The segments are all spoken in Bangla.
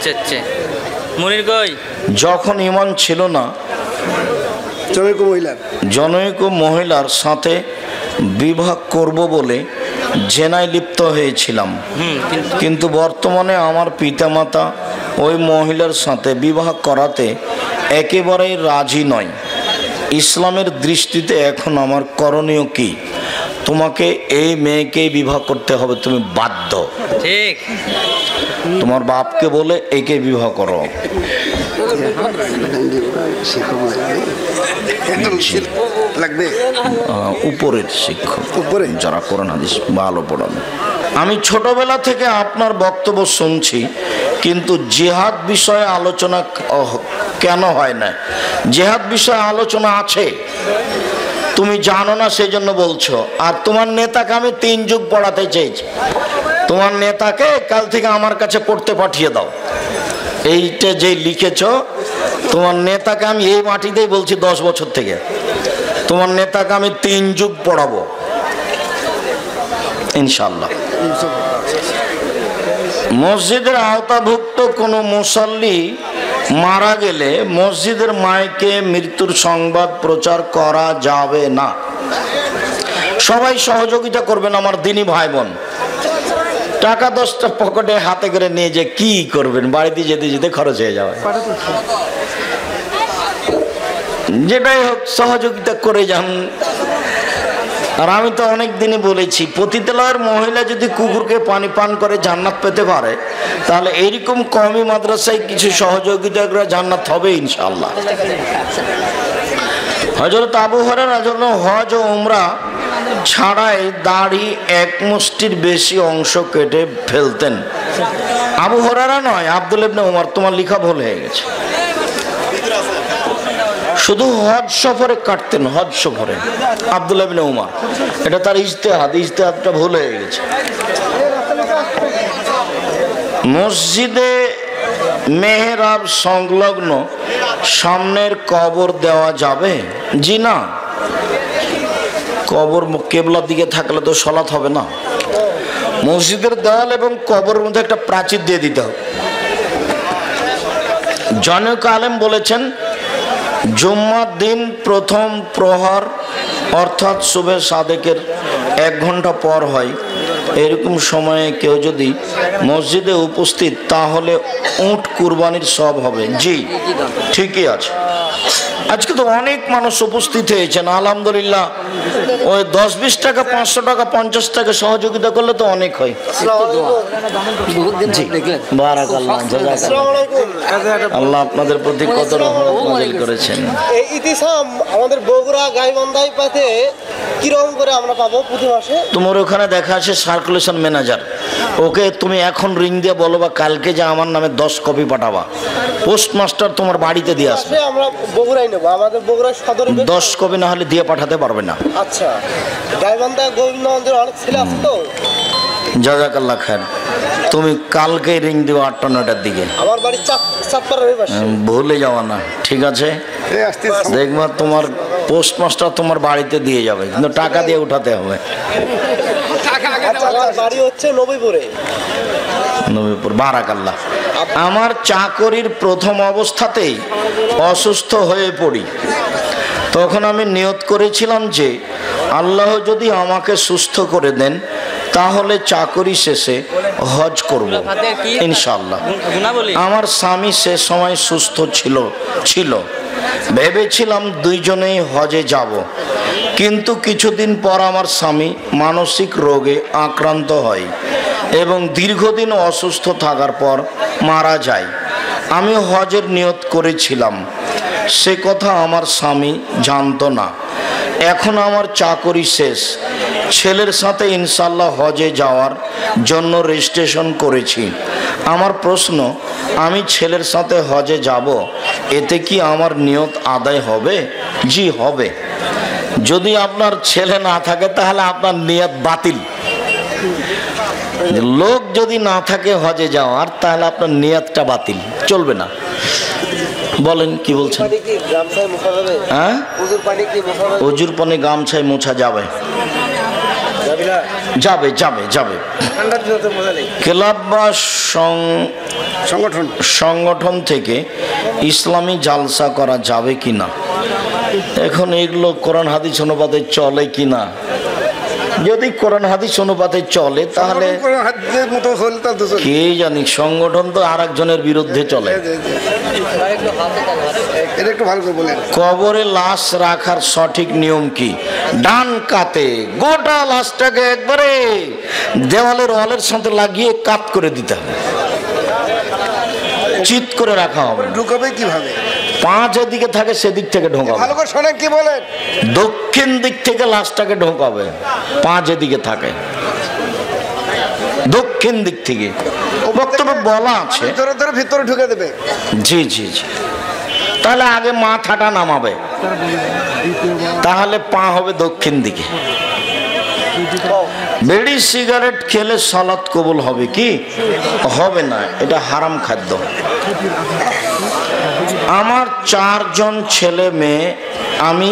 আচ্ছা আচ্ছা মনির কই যখন ঈমান ছিল না জনৈক মহিলার সাথে বিবাহ করব বলে জেনায় লিপ্ত হয়েছিলাম, কিন্তু বর্তমানে আমার পিতামাতা ওই মহিলার সাথে বিবাহ করাতে একেবারেই রাজি নয়। ইসলামের দৃষ্টিতে এখন আমার করণীয় কি? তোমাকে এই মেয়েকেই বিবাহ করতে হবে, তুমি বাধ্য। ঠিক, তোমার বাপকে বলে একে বিবাহ করো। উপরের শিক্ষক যারা কোরআন হাদিস ভালো পড়ান। আমি ছোটবেলা থেকে আপনার বক্তব্য শুনছি, কিন্তু জিহাদ বিষয়ে আলোচনা কেন হয় না? জিহাদ বিষয়ে আলোচনা আছে, তুমি জানো না সেই জন্য বলছো। আর তোমার নেতাকে আমি 3 যুগ পড়াতে চেয়েছি, তোমার নেতাকে কাল থেকে আমার কাছে পড়তে পাঠিয়ে দাও। এইটা যে লিখেছ, তোমার নেতাকে আমি এই মাটিতেই বলছি 10 বছর থেকে, তোমার নেতাকে আমি 3 যুগ পড়াবো ইনশাল্লাহ। মসজিদের আওতাভুক্ত কোনো মুসাল্লি মারা গেলে মসজিদের মাইকে মৃত্যুর সংবাদ প্রচার করা যাবে না। সবাই সহযোগিতা করবেন আমার দিনী ভাই বোন। টাকা 10টা পকেটে হাতে করে নিয়ে যে কি করবেন, বাড়িতে যেতে যেতে খরচ হয়ে যাবে। যেটাই হোক সহযোগিতা করে যান। আর আমি তো অনেক দিনই বলেছি, পতিতালয়ের মহিলা যদি কুকুরকে পানি পান করে জান্নাত পেতে পারে, তাহলে এইরকম কওমি মাদ্রাসায় কিছু সহযোগিতা করে জান্নাত হবে ইনশাআল্লাহ। হযরত আবু হুরায়রা জন্য হজ ও উমরা ছাড়াই দাড়ি 1 মুষ্টির বেশি অংশ কেটে ফেলতেন। আবু হুরায়রা নয়, আব্দুল্লাহ ইবনে উমর। তোমার লেখা ভুল হয়ে গেছে। শুধু হজ সফরে কাটতেন, হজ সফরে আব্দুল্লাহ ইবনে উমর। এটা তার ইজতিহাদটা ভুল হয়ে গেছে। মসজিদে মেহরাব সংলগ্ন সামনের কবর দেওয়া যাবে? জি না, কবর কেবলার দিকে থাকলে তো সালাত হবে না। মসজিদের দেওয়াল এবং কবরের মধ্যে একটা প্রাচীর দিয়ে দিতে হবে। জনৈক আলেম বলেছেন, জুম্মার দিন প্রথম প্রহর অর্থাৎ শুভে সাদেকের 1 ঘন্টা পর হয়। এরকম সময়ে কেউ যদি মসজিদে উপস্থিত, তাহলে উট কুরবানির সব হবে। জি ঠিকই আছে। আজকে তো অনেক মানুষ উপস্থিত হয়েছেন আলহামদুলিল্লাহ। ওই 10-20 টাকা, 500 টাকা, 50 টাকা সহযোগিতা করলে তো অনেক হয়। বারাকাল্লাহ, আল্লাহ আপনাদের প্রতি কত রহমত নাযিল করেছেন। এই ইতিসাম আমাদের বগুড়া গাইবান্ধায় পাতে কিরকম করে আমরা পাবো প্রতি মাসে? তোমার ওখানে দেখা আছে সার্কুলেশন ম্যানেজার, ওকে তুমি এখন রিং দিয়ে বলো বা কালকে যে আমার নামে 10 কপি পাঠাবা, পোস্টমাস্টার তোমার বাড়িতে দিয়ে আসবে। আমরা বগুড়ায় নেব, আমাদের বগুড়া সদরে 10 কপি না হলে দিয়ে পাঠাতে পারবে না। আচ্ছা, গাইবান্ধা গোবিন্দগঞ্জের অনেক ছেলে আছে তো। জাযাকাল্লাহ খায়ের। তুমি কালকে রিং দিও 8টা-9টার দিকে। আমার বাড়ি চাঁদপাড়ার পাশে। ভুলে যাওয়া না, ঠিক আছে? দেখবা তোমার পোস্টমাস্টার তোমার বাড়িতে দিয়ে যাবে, কিন্তু টাকা দিয়ে উঠাতে হবে। বাড়ি হচ্ছে নবীপুরে। বারাকাল্লাহ। আমার চাকরির প্রথম অবস্থাতেই অসুস্থ হয়ে পড়ি। তখন আমি নিয়ত করেছিলাম যে আল্লাহ যদি আমাকে সুস্থ করে দেন, তাহলে চাকরি শেষে হজ করব ইনশাআল্লাহ। আমার স্বামী সে সময় সুস্থ ছিল। ভেবেছিলাম দুইজনেই হজে যাব, কিন্তু কিছুদিন পর আমার স্বামী মানসিক রোগে আক্রান্ত হয় এবং দীর্ঘদিন অসুস্থ থাকার পর মারা যায়। আমি হজের নিয়ত করেছিলাম, সে কথা আমার স্বামী জানতো না। এখন আমার চাকরি শেষ, ছেলের সাথে ইনশাল্লাহ হজে যাওয়ার জন্য রেজিস্ট্রেশন করেছি। আমার প্রশ্ন, আমি ছেলের সাথে হজে যাব, এতে কি আমার নিয়ত আদায় হবে? জি হবে। যদি আপনার ছেলে না থাকে তাহলে আপনার নিয়ত বাতিল। লোক যদি না থাকে হজে যাওয়ার, তাহলে আপনার নিয়তটা বাতিল, চলবে না। বলেন কি বলছেন? হ্যাঁ, অজুর পানি গামছায় মোছা যাবে? যাবে যাবে যাবে। ক্লাব বা সংগঠন থেকে ইসলামী জালসা করা যাবে কিনা? এখন এগুলো কোরআন হাদিস অনুপাতে চলে কিনা? যদি কোরআন হাদিস অনুপাতে চলে তাহলে কে জানি, সংগঠন তো আর একজনের বিরুদ্ধে চলে। কবরে লাশ রাখার সঠিক নিয়ম কি? ডান কাতে গোটা লাশটাকে একবারে দেওয়ালের ওয়ালের সাথে লাগিয়ে কাত করে দিতে হবে, চিৎ করে রাখা হবে। ঢুকাবে কিভাবে? পা যেদিকে থাকে সেদিক থেকে ঢোকাবে। ভালো করে শোনেন কি বলেন। দক্ষিণ দিক থেকে লাশটাকে ঢোকাবে, পা যেদিকে থাকে দক্ষিণ দিক থেকে। বক্তব্য বলা আছে ধরে ধরে ভিতরে ঢুকে দেবে। জি জি জি। তাহলে আগে মাথাটা নামাবে, তাহলে পা হবে দক্ষিণ দিকে। বিড়ি সিগারেট খেলে সালাত কবুল হবে কি? হবে না, এটা হারাম খাদ্য। আমার 4 জন ছেলে মেয়ে আমি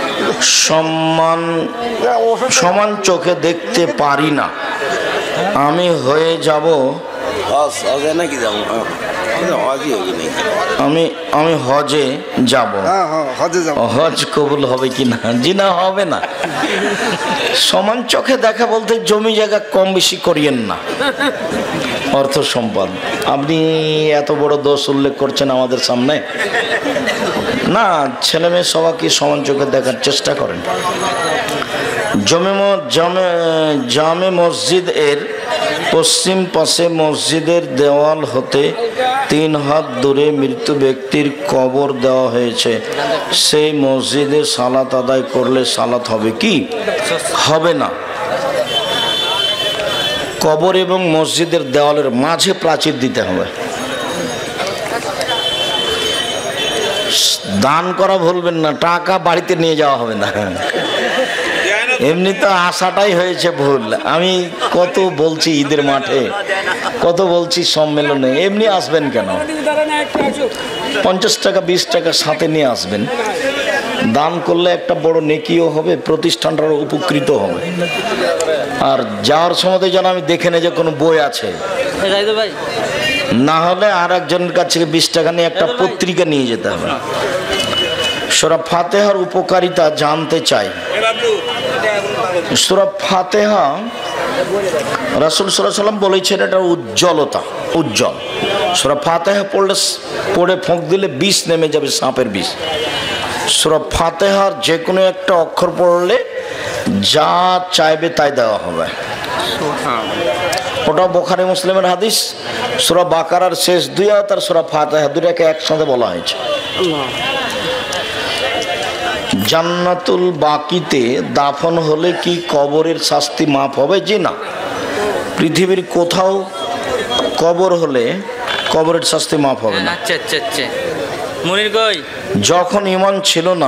সমান চোখে দেখতে পারি না, আমি হয়ে যাব, আমি হজে যাব, হজ কবুল হবে কি না? জি না, হবে না। সমান চোখে দেখা বলতে জমি জায়গা কম বেশি করিয়েন না, অর্থ সম্পদ। আপনি এত বড় দোষ উল্লেখ করছেন আমাদের সামনে। না, ছেলে মেয়ে সবাইকে সমান চোখে দেখার চেষ্টা করেন। জামে মসজিদ এর পশ্চিম পাশে মসজিদের দেওয়াল হতে 3 হাত দূরে মৃত ব্যক্তির কবর দেওয়া হয়েছে, সেই মসজিদে সালাত আদায় করলে সালাত হবে কি? হবে না। কবর এবং মসজিদের দেওয়ালের মাঝে প্রাচীর দিতে হবে। দান করা ভুলবেন না, টাকা বাড়িতে নিয়ে যাওয়া হবে না। এমনি তো আশাটাই হয়েছে ভুল। আমি কত বলছি ঈদের মাঠে, কত বলছি সম্মেলনে, এমনি আসবেন কেন? 50 টাকা 20 টাকা সাথে নিয়ে আসবেন। দান করলে একটা বড় নেকিও হবে, প্রতিষ্ঠানটারও উপকৃত হবে। আর যাওয়ার সময় যেন আমি দেখে নেই যে কোনো বই আছে, না হলে আর একজনের কাছ থেকে 20 টাকা নিয়ে একটা পত্রিকা নিয়ে যেতে হবে। সূরা ফাতিহার উপকারিতা জানতে চাই। সূরা ফাতিহা রাসূল সাল্লাল্লাহু আলাইহি ওয়াসাল্লাম বলেছেন এটা উজ্জ্বলতা, উজ্জ্বল। সূরা ফাতিহা পড়ে ফোঁক দিলে বিষ নেমে যাবে, সাপের বিষ। সূরা ফাতিহার যে কোনো একটা অক্ষর পড়লে যা চাইবে তাই দেওয়া হবে। ওটা বুখারী মুসলিমের হাদিস। সূরা বাকারার শেষ 2 আয়াত আর সূরা ফাতিহা দুটাকে একসাথে বলা হয়েছে। জান্নাতুল বাকিতে দাফন হলে কি কবরের শাস্তি মাফ হবে? জি না, পৃথিবীর কোথাও কবর হলে কবরের শাস্তি মাফ হবে না। যখন ঈমান ছিল না,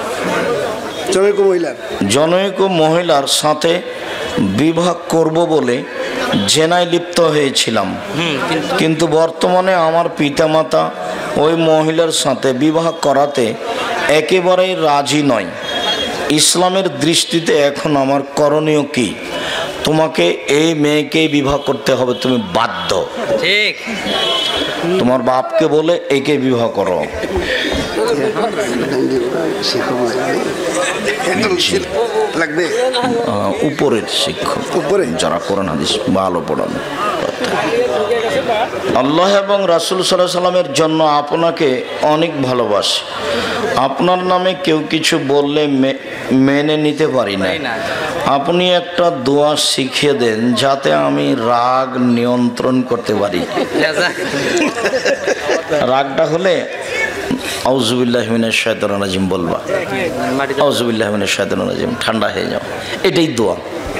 জনৈক মহিলার সাথে বিবাহ করব বলে জেনায় লিপ্ত হয়েছিলাম, কিন্তু বর্তমানে আমার পিতামাতা ওই মহিলার সাথে বিবাহ করাতে একেবারেই রাজি নয়। ইসলামের দৃষ্টিতে এখন আমার করণীয় কি? তোমাকে এই মেয়েকে বিবাহ করতে হবে, তুমি বাধ্য। ঠিক, তোমার বাপকে বলে একে বিবাহ করো। উপরের শিক্ষক, যারা কোরআন হাদিস ভালো পড়ান। আল্লাহ এবং রাসূল সাল্লাল্লাহু আলাইহি সাল্লামের জন্য আপনাকে অনেক ভালোবাসি। আপনার নামে কেউ কিছু বললে মেনে নিতে পারি না। আপনি একটা দোয়া শিখিয়ে দেন যাতে আমি রাগ নিয়ন্ত্রণ করতে পারি। রাগটা হলে আউযুবিল্লাহি মিনাশ শাইতানির রাজিম বলবা, আউযুবিল্লাহি মিনাশ শাইতানির রাজিম, ঠান্ডা হয়ে যাও। এটাই দোয়া।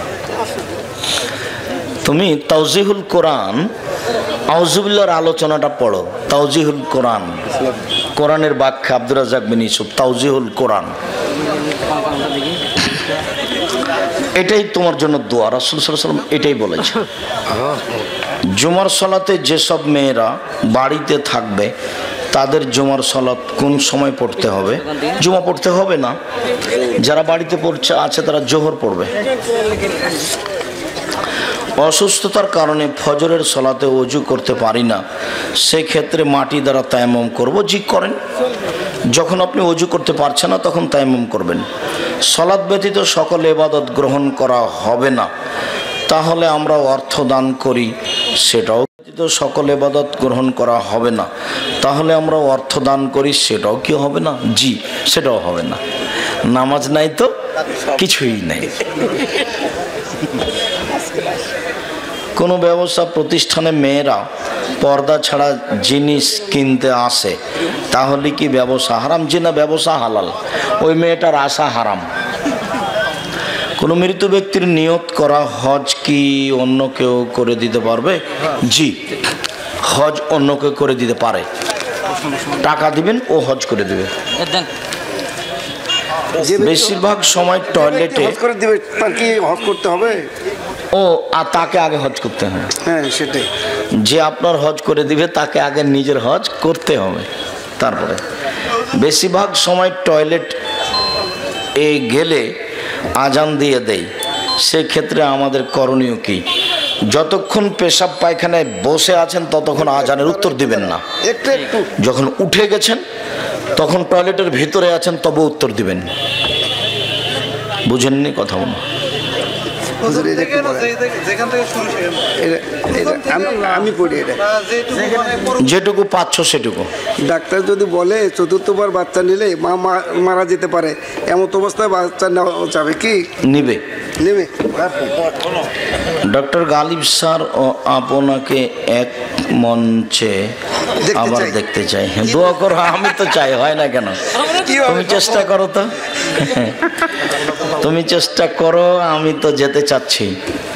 তুমি তাওজিহুল কোরআন আউযুবিল্লাহর আলোচনাটা পড়ো। তাওজিহুল কোরআন, কোরআনের ব্যাখ্যা আব্দুর রাজ্জাক বিন ইউসুফ, তাওজিহুল কোরআন। এটাই তোমার জন্য দোয়া। রাসূল সাল্লাল্লাহু আলাইহি ওয়াসাল্লাম এটাই বলেছে। জুমার সালাতে যেসব মেয়েরা বাড়িতে থাকবে তাদের জুমার সালাত কোন সময় পড়তে হবে? জুমা পড়তে হবে না, যারা বাড়িতে পড়ছে আছে তারা জোহর পড়বে। অসুস্থতার কারণে ফজরের সলাতে ওযু করতে পারি না, সেক্ষেত্রে মাটি দ্বারা তায়াম্মুম করব। জি করেন, যখন আপনি ওযু করতে পারছেন না তখন তায়াম্মুম করবেন। সলাৎ ব্যতীত সকল ইবাদত গ্রহণ করা হবে না, তাহলে আমরা অর্থ দান করি, সেটাও ব্যতীত সকল ইবাদত গ্রহণ করা হবে না, তাহলে আমরা অর্থ দান করি, সেটাও কি হবে না? জি, সেটাও হবে না। নামাজ নাই তো কিছুই নাই। কোনো ব্যবসা প্রতিষ্ঠানে মেয়েরা পর্দা ছাড়া জিনিস কিনতে আসে, তাহলে কি ব্যবসা হারাম? জি না, ব্যবসা হালাল, ওই মেয়েটার আশা হারাম। কোনো মৃত ব্যক্তির নিয়ত করা হজ কি অন্য কেউ করে দিতে পারবে? জি, হজ অন্য কেউ করে দিতে পারে, টাকা দিবেন ও হজ করে দেবে। বেশিরভাগ সময় টয়লেটে হজ করে দিবে, তার কি হজ করতে হবে? ও আর তাকে আগে হজ করতে হবে। হ্যাঁ, সেটাই। যে আপনার হজ করে দিবে তাকে আগে নিজের হজ করতে হবে, তারপরে। বেশিরভাগ সময় টয়লেট এ গেলে আজান দিয়ে দেয়, সেক্ষেত্রে আমাদের করণীয় কি? যতক্ষণ পেশাব পায়খানায় বসে আছেন ততক্ষণ আজানের উত্তর দিবেন না। একটু একটু যখন উঠে গেছেন তখন টয়লেটের ভিতরে আছেন তবে উত্তর দিবেন। বুঝেননি কথা? মনে আমি পড়ি এটা, যেটুকু পাচ্ছ সেটুকু। ডাক্তার যদি বলে চতুর্থবার বাচ্চা নিলে মা মারা যেতে পারে, এমন অবস্থায় বাচ্চা নেওয়া যাবে কি? নিবে, নেবে। ডক্টর গালিব স্যার ও আপনাকে এক মঞ্চে আবার দেখতে চাই। দোয়া করো, আমি তো চাই, হয় না কেন? তুমি চেষ্টা করো তো, তুমি চেষ্টা করো, আমি তো যেতে চাচ্ছি।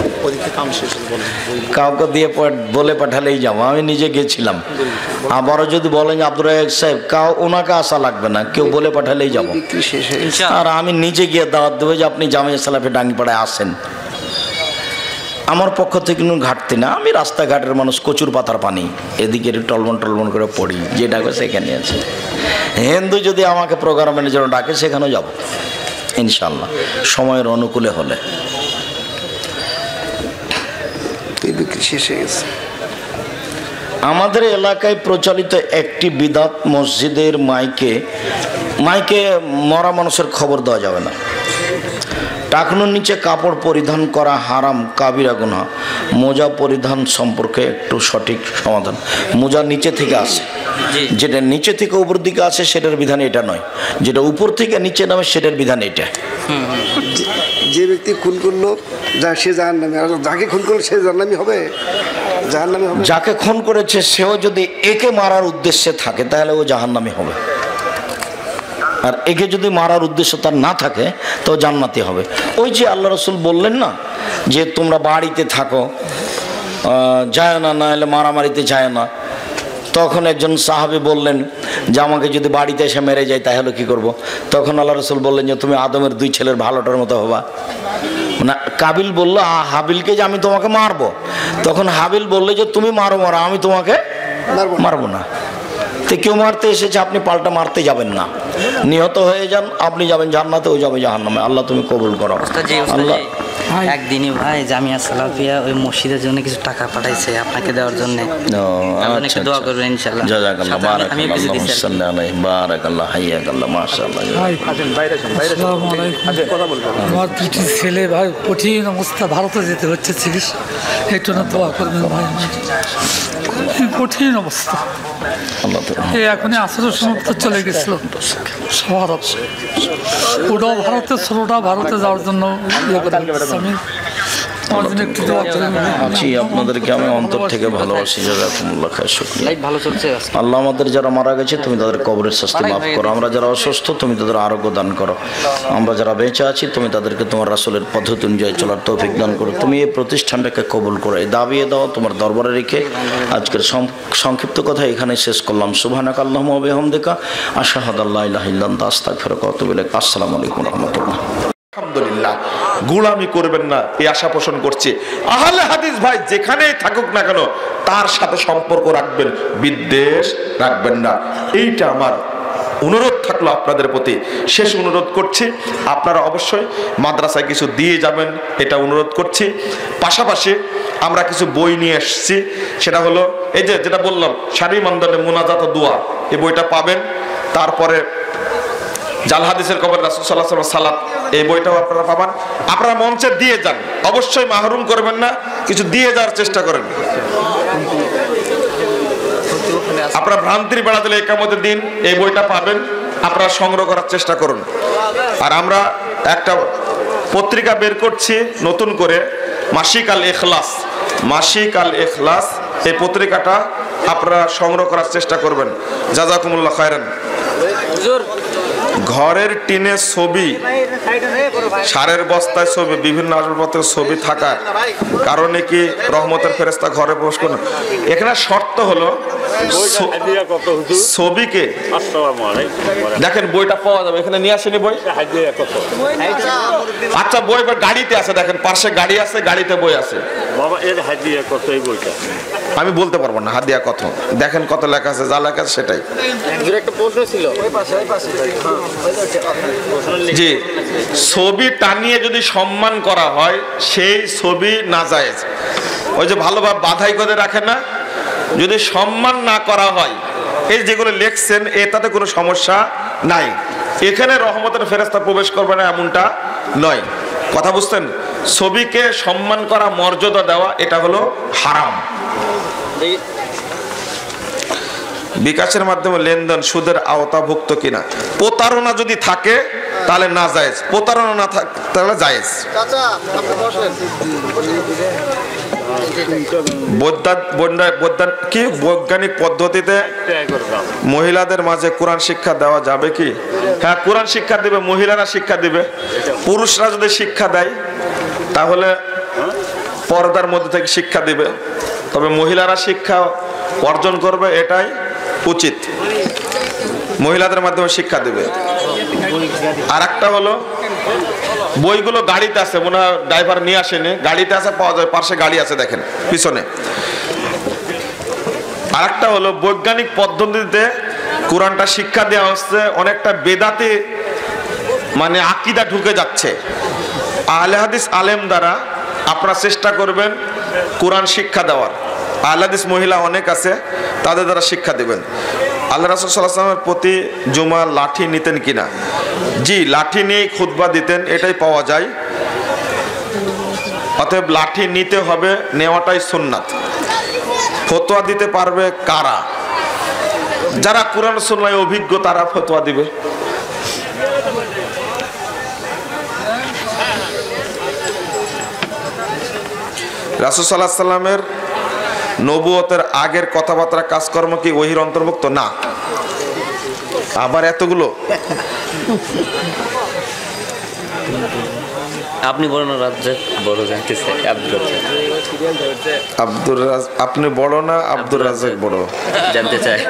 কাউকে দিয়ে বলে পাঠালেই যাবো, আমি নিজে গেছিলাম। আবারও যদি বলেন আব্দুর রাজ্জাক সাহেব, ওনাকে আসা লাগবে না, কেউ বলে পাঠালেই যাবো। আর আমি নিজে গিয়ে দাওয়াত দেবো যে আপনি জামিয়া সালাফি ডাঙ্গিপাড়ায় আসেন। আমার পক্ষ থেকে কোনো ঘাটতি না, আমি রাস্তাঘাটের মানুষ, কচুর পাতার পানি, এদিকে টলমন টলমন করে পড়ি, যে ডাকে সেখানে আছে। হিন্দু যদি আমাকে প্রোগ্রামের জন্য ডাকে সেখানেও যাব ইনশাল্লাহ, সময়ের অনুকূলে হলে। শেষ হয়ে গেছে। আমাদের এলাকায় প্রচলিত একটি বিদাত, মসজিদের মাইকে মরা মানুষের খবর দেওয়া যাবে না। টাকনুর নিচে কাপড় পরিধান করা হারাম, কাবিরা গুনাহ। মোজা পরিধান সম্পর্কে একটু সঠিক সমাধান। মোজা নিচে থেকে আসে, যেটা নিচে থেকে উপর দিকে আসে সেটার বিধান এটা নয়, যেটা উপর থেকে নিচে নামে সেটার বিধান এটা। যে ব্যক্তি খুন করলো সে জাহান্নামী, আর যাকে খুন করলো সে জাহান্নামী হবে, জাহান্নামী হবে। যাকে খুন করেছে সেও যদি একে মারার উদ্দেশ্যে থাকে তাহলে ও জাহান্নামী হবে, আর একে যদি মারার উদ্দেশ্য তার না থাকে তো জান্নাতি হবে। ওই যে আল্লাহ রসুল বললেন না যে তোমরা বাড়িতে থাকো, যায় না, না হলে মারামারিতে যায় না। তখন একজন সাহাবী বললেন যে আমাকে যদি বাড়িতে এসে মেরে যায় তাহলে কি করব? তখন আল্লাহ রসুল বললেন যে তুমি আদমের দুই ছেলের ভালোটার মতো হবা। না, কাবিল বললো হাবিলকে যে আমি তোমাকে মারবো, তখন হাবিল বললো যে তুমি মারো, আমি তোমাকে মারবো না। তো কেউ মারতে এসেছে, আপনি পাল্টা মারতে যাবেন না, নিহত হয়ে যান, আপনি যাবেন জান্নাতে, ও যাবে জাহান্নামে। আল্লাহ তুমি কবুল করো। আল্লাহ একদিনই ভাই জামিয়া সালাফিয়া ওই মসজিদের জন্য কিছু টাকা পাঠাইছে আপনাকে দেওয়ার জন্য, আপনি দোয়া করবেন ইনশাআল্লাহ। জাযাকাল্লাহ, বারাকাল্লাহ, সাল্লাল্লাহু আলাইহি, বারাকাল্লাহ, হাইয়াকাল্লাহ, মাশাআল্লাহ। আমার দুটি ছেলে ভাই কঠিন অবস্থা, ভারতে যেতে হচ্ছে চিকিৎসা, একটু না দোয়া করবেন ভাই, কঠিন অবস্থা। এই এখনই আসরের সমাপ্ত চলে গেছিল সবার, ওটাও ভারতে, ছোটটা ভারতে যাওয়ার জন্য ইয়ে করে আমি আমার জন্য একটু দোয়া করবেন। আপনাদেরকে আমি অন্তর থেকে ভালোবাসি, জাযাকুমুল্লাহ খায়র, শুকরিয়া। ভালো চলছে। আল্লাহ আমাদের যারা মারা গেছে তুমি তাদের কবরের শাস্তি মাফ করো, আমরা যারা অসুস্থ তুমি তাদের আরোগ্য দান করো, আমরা যারা বেঁচে আছি তুমি তাদেরকে তোমার রাসূলের পদ্ধতি অনুযায়ী চলার তৌফিক দান করো। তুমি এই প্রতিষ্ঠানটাকে কবুল করো, এই দাবিয়ে দাও তোমার দরবারে রেখে আজকের সংক্ষিপ্ত কথা এখানে শেষ করলাম। সুবহানাকা আল্লাহুম্মা ওয়া বিহামদিকা আশহাদু আল্লা ইলাহা ইল্লা আনতা আস্তাগফিরুকা ওয়া আতুবু ইলাইক। আসসালামু আলাইকুম ওয়া রাহমাতুল্লাহ। আলহামদুলিল্লাহ, গোলামি করবেন না এই আশা পোষণ করছে। আহলে হাদিস ভাই যেখানেই থাকুক না কেন তার সাথে সম্পর্ক রাখবেন, বিদ্বেষ রাখবেন না, এইটা আমার অনুরোধ থাকলো আপনাদের প্রতি, শেষ অনুরোধ করছি, আপনারা অবশ্যই মাদ্রাসায় কিছু দিয়ে যাবেন, এটা অনুরোধ করছি। পাশাপাশি আমরা কিছু বই নিয়ে এসেছি, সেটা হলো এই যে যেটা বললাম শারীর মন্দনে মুনাজাত দোয়া, এই বইটা পাবেন। তারপরে জাল হাদিসের কবর রাসূল সাল্লাল্লাহু আলাইহি ওয়াসাল্লাম সালাত, এই বইটাও আপনারা পাবেন। আপনারা মঞ্চে দিয়ে যান, অবশ্যই মাহরুম করবেন না, কিছু দিয়ে যাওয়ার চেষ্টা করেন। আপনারা ভ্রান্তির বেড়া দিলে একামতের দিন এই বইটা পাবেন, আপনারা সংগ্রহ করার চেষ্টা করুন। আর আমরা একটা পত্রিকা বের করছি নতুন করে, মাসিক আল ইখলাস, মাসিক আল ইখলাস, এই পত্রিকাটা আপনারা সংগ্রহ করার চেষ্টা করবেন। জাযাকুমুল্লাহ খায়রান। ঘরের টিনে ছবি, সারের বস্তায় ছবি, বিভিন্ন আসবাবপত্রের ছবি থাকার কারণে কি রহমতের ফেরেশতা ঘরে প্রবেশ করবে? এখানে শর্ত হলো ছবিকে দেখেন, বইটা পাওয়া যাবে এখানে, নিয়ে আসেনি বই? আচ্ছা, বই গাড়িতে আছে, দেখেন পাশে গাড়ি আছে, গাড়িতে বই আছে। আমি বলতে পারবো না হাদিয়া কত, দেখেন কত লেখা আছে, যা লেখা আছে সেটাই। একটা প্রশ্ন ছিল, জি, ছবি টানিয়ে যদি সম্মান করা হয় সেই ছবি নাজায়েজ। ওই যে ভালোভাবে বাধাই করে রাখে না, যদি সম্মান না করা হয়, এই যেগুলো লেখছেন এটাতে কোনো সমস্যা নাই। এখানে রহমতের ফেরেশতা প্রবেশ করবে না এমনটা নয়, কথা বুঝছেন? ছবিকে সম্মান করা, মর্যাদা দেওয়া, এটা হলো হারাম। বিকাশের মাধ্যমে লেনদেন সুদের আওতাভুক্ত কিনা? প্রতারণা যদি থাকে তাহলে না জায়েজ, প্রতারণা না থাকে তাহলে জায়েজ। বৈজ্ঞানিক পদ্ধতিতে মহিলাদের মাঝে কোরআন শিক্ষা দেওয়া যাবে কি? হ্যাঁ, কোরআন শিক্ষা দিবে, মহিলারা শিক্ষা দিবে। পুরুষরা যদি শিক্ষা দেয় তাহলে পর্দার মধ্যে থেকে শিক্ষা দিবে, তবে মহিলারা শিক্ষা অর্জন করবে, এটাই উচিত। মহিলাদের মাধ্যমে শিক্ষা দিবে। আর একটা হলো বইগুলো গাড়িতে আছে, মনে হয় ড্রাইভার নিয়ে আসেনি, গাড়িতে আছে, পাওয়া যায়, পাশে গাড়ি আছে দেখেন পিছনে। আর একটা হলো বৈজ্ঞানিক পদ্ধতিতে কোরআনটা শিক্ষা দেওয়া হচ্ছে, অনেকটা বেদাতে মানে আকীদা ঢুকে যাচ্ছে। আহলে হাদিস আলেম দ্বারা আপনারা চেষ্টা করবেন কোরআন শিক্ষা দেওয়ার। আহলে হাদিস মহিলা অনেক আছে, তাদের দ্বারা শিক্ষা দিবেন। আল্লাহ রাসূল সাল্লাল্লাহু আলাইহি ওয়াসাল্লামের প্রতি জুমা লাঠি নিতেন কিনা? জি, লাঠি নিয়ে খুতবা দিতেন, এটাই পাওয়া যায়। অতএব লাঠি নিতে হবে, নেওয়াটাই সুন্নাত। ফতোয়া দিতে পারবে কারা? যারা কোরআন সুন্নায় অভিজ্ঞ তারা ফতোয়া দিবে। রাসূল সাল্লাল্লাহু আলাইহি ওয়াসাল্লামের নবুয়তের আগের কথাবার্তা কাজকর্ম কি ওহীর অন্তর্ভুক্ত? না। আবার এতগুলো আপনি বড় না রাজ্জাক বড়? জানতে চাই আপনি বড় না আব্দুর রাজ্জাক বড়? জানতে চাই।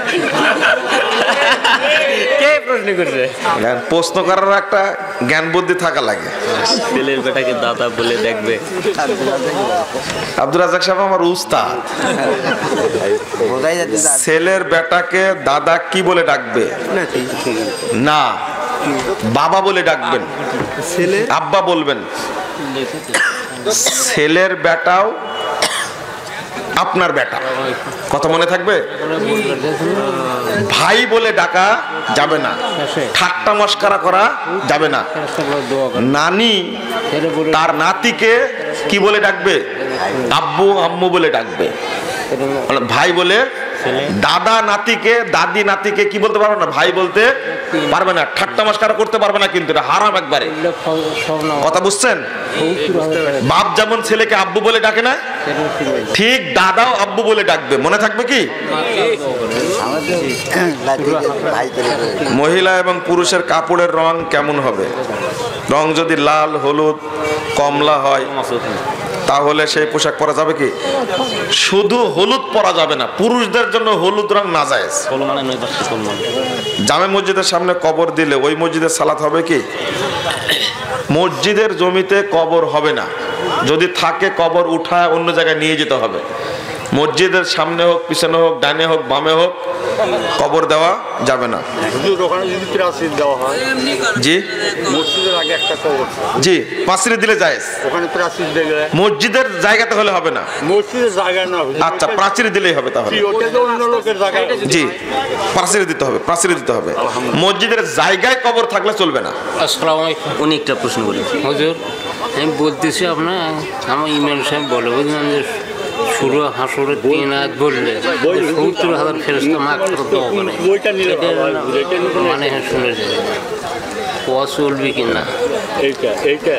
কে প্রশ্ন করছে? প্রশ্ন করার একটা জ্ঞান বুদ্ধি থাকা লাগে। ছেলের বেটাকে দাদা বলে দেখবে। আব্দুর রাজ্জাক সাহেব আমার উস্তাদ। ছেলের বেটাকে দাদা কি বলে ডাকবে? না, বাবা বলে ডাকবেন, আব্বা বলবেন। ছেলের বেটাও আপনার বেটা, কথা মনে থাকবে। ভাই বলে ডাকা যাবে না, ঠাট্টা মস্করা করা যাবে না। নানি তার নাতিকে কি বলে ডাকবে? আব্বু আম্মু বলে ডাকবে। ভাই বলে, দাদা নাতিকে, দাদি নাতিকে কি বলতে পারবে না? ভাই বলতে পারবে না, ঠাট্টা মস্করা করতে পারবে না, কিন্তু এটা হারাম একবারে, কথা বুঝছেন? বাপ যেমন ছেলেকে আব্বু বলে ডাকে না, ঠিক দাদাও আব্বু বলে ডাকবে, মনে থাকবে কি? মহিলা এবং পুরুষের কাপড়ের রং কেমন হবে? রং যদি লাল, হলুদ, কমলা হয় তাহলে সেই পোশাক পরা যাবে কি? শুধু হলুদ পরা যাবে না, পুরুষদের জন্য হলুদ রং নাজায়েজ। জামে মসজিদের সামনে কবর দিলে ওই মসজিদের সালাত হবে কি? মসজিদের জমিতে কবর হবে না, যদি থাকে কবর উঠায় অন্য জায়গায় নিয়ে যেতে হবে। মসজিদের সামনে হোক, পিছনে হোক, ডানে হোক, বামে হোক, কবর দেওয়া যাবে না। ওখানে যদি প্রাচীর দেওয়া হয়, জি মসজিদের আগে একটা কবর, জি পাঁচিল দিলে জায়েজ, ওখানে প্রাচীর দিলে মসজিদের জায়গাতে হলে হবে না। মসজিদের জায়গায় না, আচ্ছা প্রাচীর দিলেই হবে তাহলে। ওটা তো অন্য লোকের জায়গায়। জি প্রাচীর দিতে হবে, প্রাচীর দিতে হবে। মসজিদের জায়গায় কবর থাকলে চলবে না। আসসালামু আলাইকুম। উনি একটা প্রশ্ন করেন। হুজুর আমি বলতেছি আপনার, আমার ইমাম সাহেব বলে বুঝলেন যে শুরু হাসরে 3 আয়াত বললে 70,000 ফেরেশতা মাগফিরাত দোয়া করে। মানে শুনে যায় কোয়া চলবে কিনা এইটা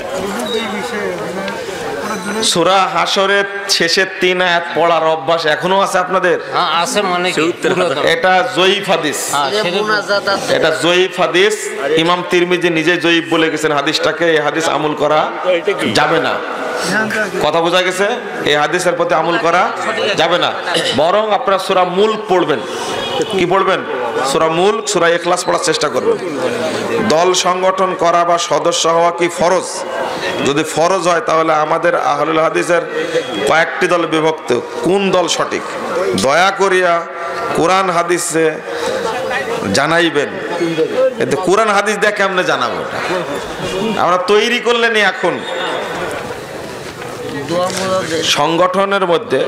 সূরা হাসরের শেষের 3 আয়াত পড়ার অভ্যাস এখনো আছে আপনাদের? আছে মানে কি? এটা জয়ীফ হাদিস, এটা জয়ীফ হাদিস। ইমাম তিরমিজি নিজে জয়ীফ বলে গেছেন হাদিসটাকে। এই হাদিস আমল করা যাবে না। কথা বোঝা গেছে? এই হাদিসের প্রতি আমল করা যাবে না। বরং আপনারা সূরা মুলক পড়বেন। কি পড়বেন? সূরা মুলক, সূরা ইখলাস পড়ার চেষ্টা করবেন। দল সংগঠন করা বা সদস্য হওয়া কি ফরজ? যদি ফরজ হয় তাহলে আমাদের আহলুল হাদিসের কয়েকটি দল বিভক্ত। কোন দল সঠিক দয়া করিয়া কোরআন হাদিসে জানাইবেন। এতে কোরআন হাদিস দেখে আমরা জানাবো, আমরা তৈরি করলেন এখন। সংগঠনের মধ্যে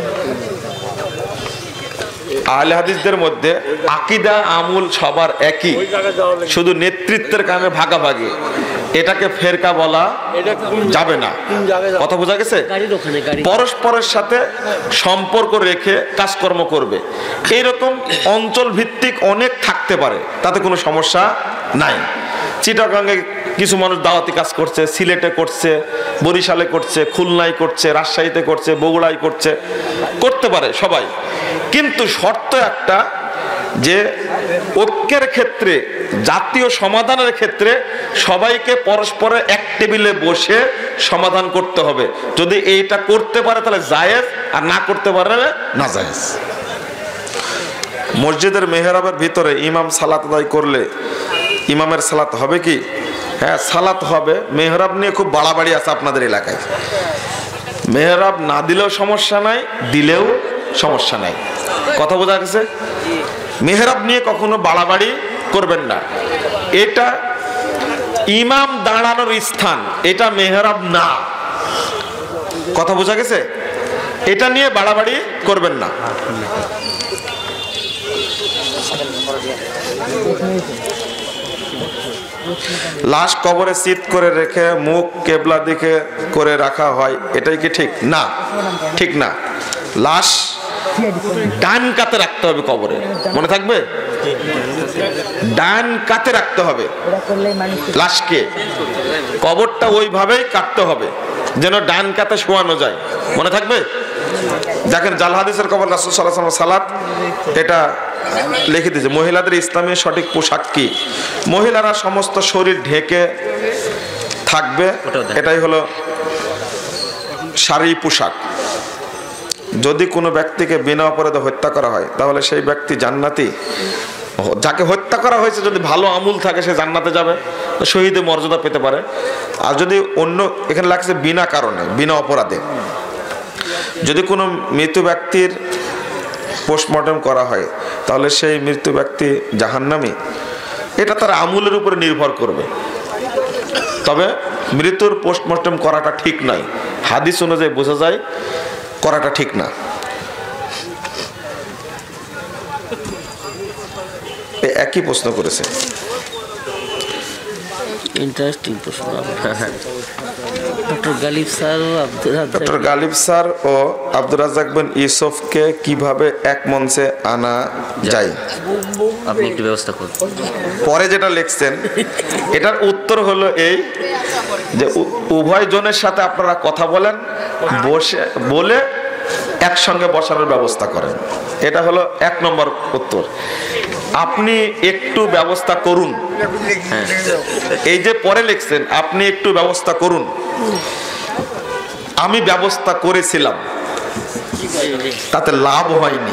আহলে হাদিসদের মধ্যে আকীদা আমল সবার একই, শুধু নেতৃত্বের কারণে ভাগাভাগি। এটাকে ফেরকা বলা যাবে না। কথা বোঝা গেছে? পরস্পরের সাথে সম্পর্ক রেখে কাজকর্ম করবে। এইরকম অঞ্চল ভিত্তিক অনেক থাকতে পারে, তাতে কোনো সমস্যা নাই। চিটাগাঙ্গে কিছু মানুষ দাওয়াতি কাজ করছে, সিলেটে করছে, বরিশালে করছে, খুলনায় করছে, রাজশাহীতে করছে, বগুড়ায় করছে, করতে পারে সবাই। কিন্তু শর্ত একটা, যে ঐক্যের ক্ষেত্রে, জাতীয় সমাধানের ক্ষেত্রে সবাইকে পরস্পরের এক টেবিলে বসে সমাধান করতে হবে। যদি এইটা করতে পারে তাহলে জায়েজ, আর না করতে পারে না জায়েজ। মসজিদের মেহরাবের ভিতরে ইমাম সালাত আদায় করলে ইমামের সালাত হবে কি? হ্যাঁ সালাত হবে। মেহরাব নিয়ে খুব বাড়াবাড়ি আছে আপনাদের এলাকায়। মেহরাব না দিলেও সমস্যা নাই, দিলেও সমস্যা নাই। কথা বোঝা গেছে? মেহরাব নিয়ে কখনো বাড়াবাড়ি করবেন না। এটা ইমাম দাঁড়ানোর স্থান, এটা মেহরাব না। কথা বোঝা গেছে? এটা নিয়ে বাড়াবাড়ি করবেন না। লাশ কবরে চিৎ করে রেখে মুখ কেবলা দিকে করে রাখা হয়, এটাই কি ঠিক? না, ঠিক না। লাশ ডান কাতে রাখতে হবে কবরে, মনে থাকবে? ডান কাতে রাখতে হবে লাশকে। কবরটা ওইভাবেই কাটতে হবে যেন ডান কাতে শোয়ানো যায়, মনে থাকবে? দেখেন জাল হাদিসের কবর রাসূল সাল্লাল্লাহু আলাইহি ওয়াসাল্লাম সালাত, এটা লিখে দিয়েছে। মহিলাদের ইসলামী সঠিক পোশাক কি? মহিলারা সমস্ত শরীর ঢেকে থাকবে, এটাই হলো শারী পোশাক। যদি কোনো ব্যক্তিকে বিনা অপরাধে হত্যা করা হয় তাহলে সেই ব্যক্তি জান্নাতি। যাকে হত্যা করা হয়েছে যদি ভালো আমল থাকে সে জান্নাতে যাবে, শহীদের মর্যাদা পেতে পারে। আর যদি অন্য, এখানে লাগছে বিনা কারণে, বিনা অপরাধে, যদি কোনো মৃত ব্যক্তির পোস্টমর্টম করা হয় তাহলে সেই মৃত ব্যক্তি জাহান্নামী। এটা তার আমলের উপরে নির্ভর করবে। তবে মৃত্যুর পোস্টমর্টম করাটা ঠিক নয়, হাদিস অনুযায়ী বোঝা যায় করাটা ঠিক না। একই প্রশ্ন করেছে। ইন্টারেস্টিং প্রশ্ন। ডক্টর গালিব স্যার ও আব্দুর রাজ্জাক বিন ইউসুফকে কিভাবে এক মঞ্চে আনা যায়? আপনি একটু ব্যবস্থা করুন। পরে যেটা লিখছেন এটার উত্তর হলো এই যে উভয় জনের সাথে আপনারা কথা বলেন, বলে একসঙ্গে বসানোর ব্যবস্থা করেন। এটা হলো 1 নম্বর উত্তর। আপনি একটু ব্যবস্থা করুন। হ্যাঁ, এই যে পরে লিখছেন আপনি একটু ব্যবস্থা করুন, আমি ব্যবস্থা করেছিলাম, তাতে লাভ হয়নি।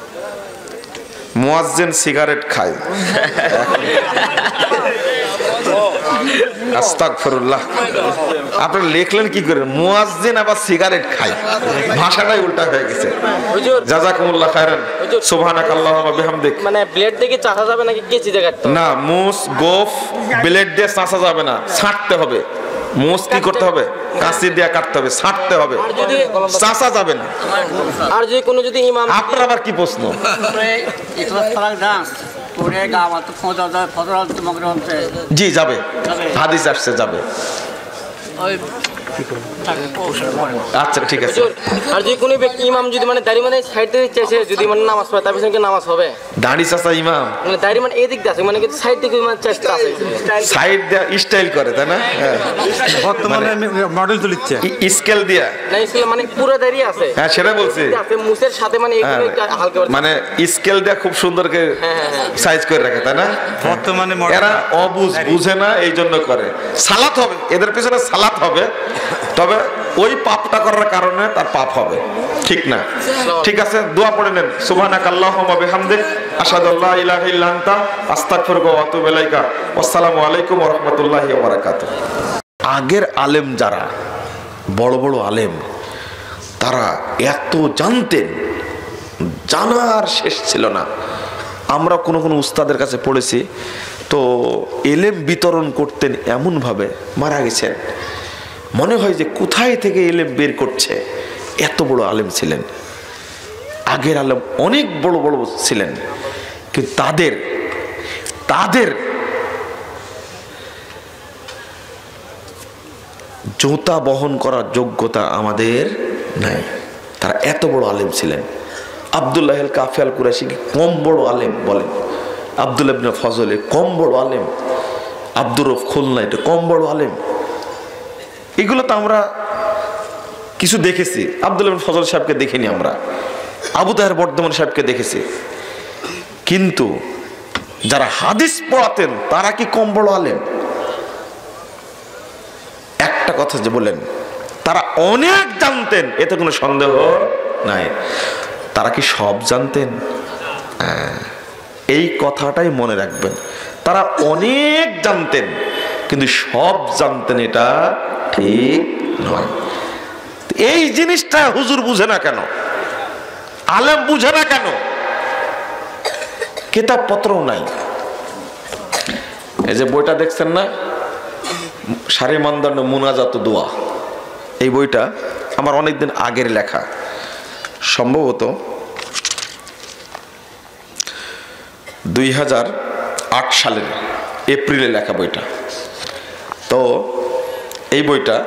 মুয়াজ্জিন সিগারেট খায়, আস্তাগফিরুল্লাহ। আপনি লিখলেন কি করে? মুয়াজ্জিন আবার সিগারেট খায়, ভাষাটাই উল্টা হয়ে গেছে। জাযাকুমুল্লাহ খায়রান। সুবহানাকাল্লাহুম্মা ওয়া বিহামদিক। মানে ব্লেড দিয়ে কি চাষা যাবে নাকি কেচি দিয়ে কাটতে হবে? না, মুস গোফ ব্লেড দিয়ে চাষা যাবে না, ছাঁটতে হবে। মুস কি করতে হবে? কাঁচি দিয়ে কাটতে হবে, ছাঁটতে হবে, চাষা যাবে না। আর যদি কোনো যদি ইমাম, আপনার আবার কি প্রশ্ন? জি যাবে, হাদিস আসছে যাবে। আচ্ছা ঠিক আছে। আর যদি কোনো ব্যক্তি ইমাম যদি মানে দাড়ি মানে সাইড থেকে চেয়েছে যদি মানে নামাজ পড়ে তার পিছনে কি নামাজ হবে? দাড়ি চাচা ইমাম মানে দাড়ি মানে এদিক দিয়ে আছে মানে কিন্তু সাইড থেকে মানে চেষ্টা আছে, সাইড দিয়ে স্টাইল করে, তাই না? বর্তমানে মডেল চলিচ্ছে স্কেল দিয়া না, স্কেল মানে পুরো দাড়ি আছে। হ্যাঁ সেটা বলছি, আছে মুসের সাথে মানে এগুলো হালকা মানে স্কেল দিয়া খুব সুন্দর করে সাইজ করে রাখে, তাই না? বর্তমানে এরা অবুঝ, বুঝে না, এই জন্য করে। সালাত হবে, এদের পিছনে সালাত হবে, তবে ওই পাপটা করার কারণে তার পাপ হবে, ঠিক না? ঠিক আছে, দোয়া পড়ে নেন। সুবহানাকাল্লাহুম্মা ওয়া বিহামদিক, আশহাদু আল্লা ইলাহা ইল্লা আনতা, আস্তাগফিরুকা ওয়া আতুবু ইলাইকা। আসসালামু আলাইকুম ওয়া রাহমাতুল্লাহি ওয়া বারাকাতুহু। আগের আলেম যারা বড় বড় আলেম, তারা এত জানতেন, জানার শেষ ছিল না। আমরা কোনো কোনো উস্তাদের কাছে পড়েছি, তো এলেম বিতরণ করতেন এমনভাবে, মারা গেছেন, মনে হয় যে কোথায় থেকে এলেম বের করছে। এত বড় আলেম ছিলেন, আগের আলেম অনেক বড় বড় ছিলেন, কিন্তু তাদের জুতা বহন করার যোগ্যতা আমাদের নাই। তারা এত বড় আলেম ছিলেন। আব্দুল্লাহ আল কাফি আল কুরাইশি কি কম বড় আলেম? বলেন। আব্দুল্লাহ ইবনে ফজল কম বড় আলেম? আব্দুর রউফ খুলনা এটা কম বড় আলেম? এগুলো তো আমরা কিছু দেখেছি। আব্দুল্লাহ ইবনে ফজল সাহেবকে দেখিনি আমরা, আবু তাহের বর্ধমান সাহেবকে দেখেছি, কিন্তু যারা হাদিস পড়াতেন তারা কি কম বড় আলেম? একটা কথা যে বলেন, তারা অনেক জানতেন, এতে কোনো সন্দেহ নাই। তারা কি সব জানতেন? এই কথাটাই মনে রাখবেন, তারা অনেক জানতেন কিন্তু সব জানতেন, এটা ঠিক নয়। এই জিনিসটা হুজুর বুঝে না কেন? আলেম বুঝে না কেন? কিতাবপত্রও নাই। এই যে বইটা দেখছেন না, সারি মানদণ্ড মুনাজাত দোয়া, এই বইটা আমার অনেকদিন আগের লেখা, সম্ভবত 2008 সালের এপ্রিলে লেখা বইটা। তো এই বইটা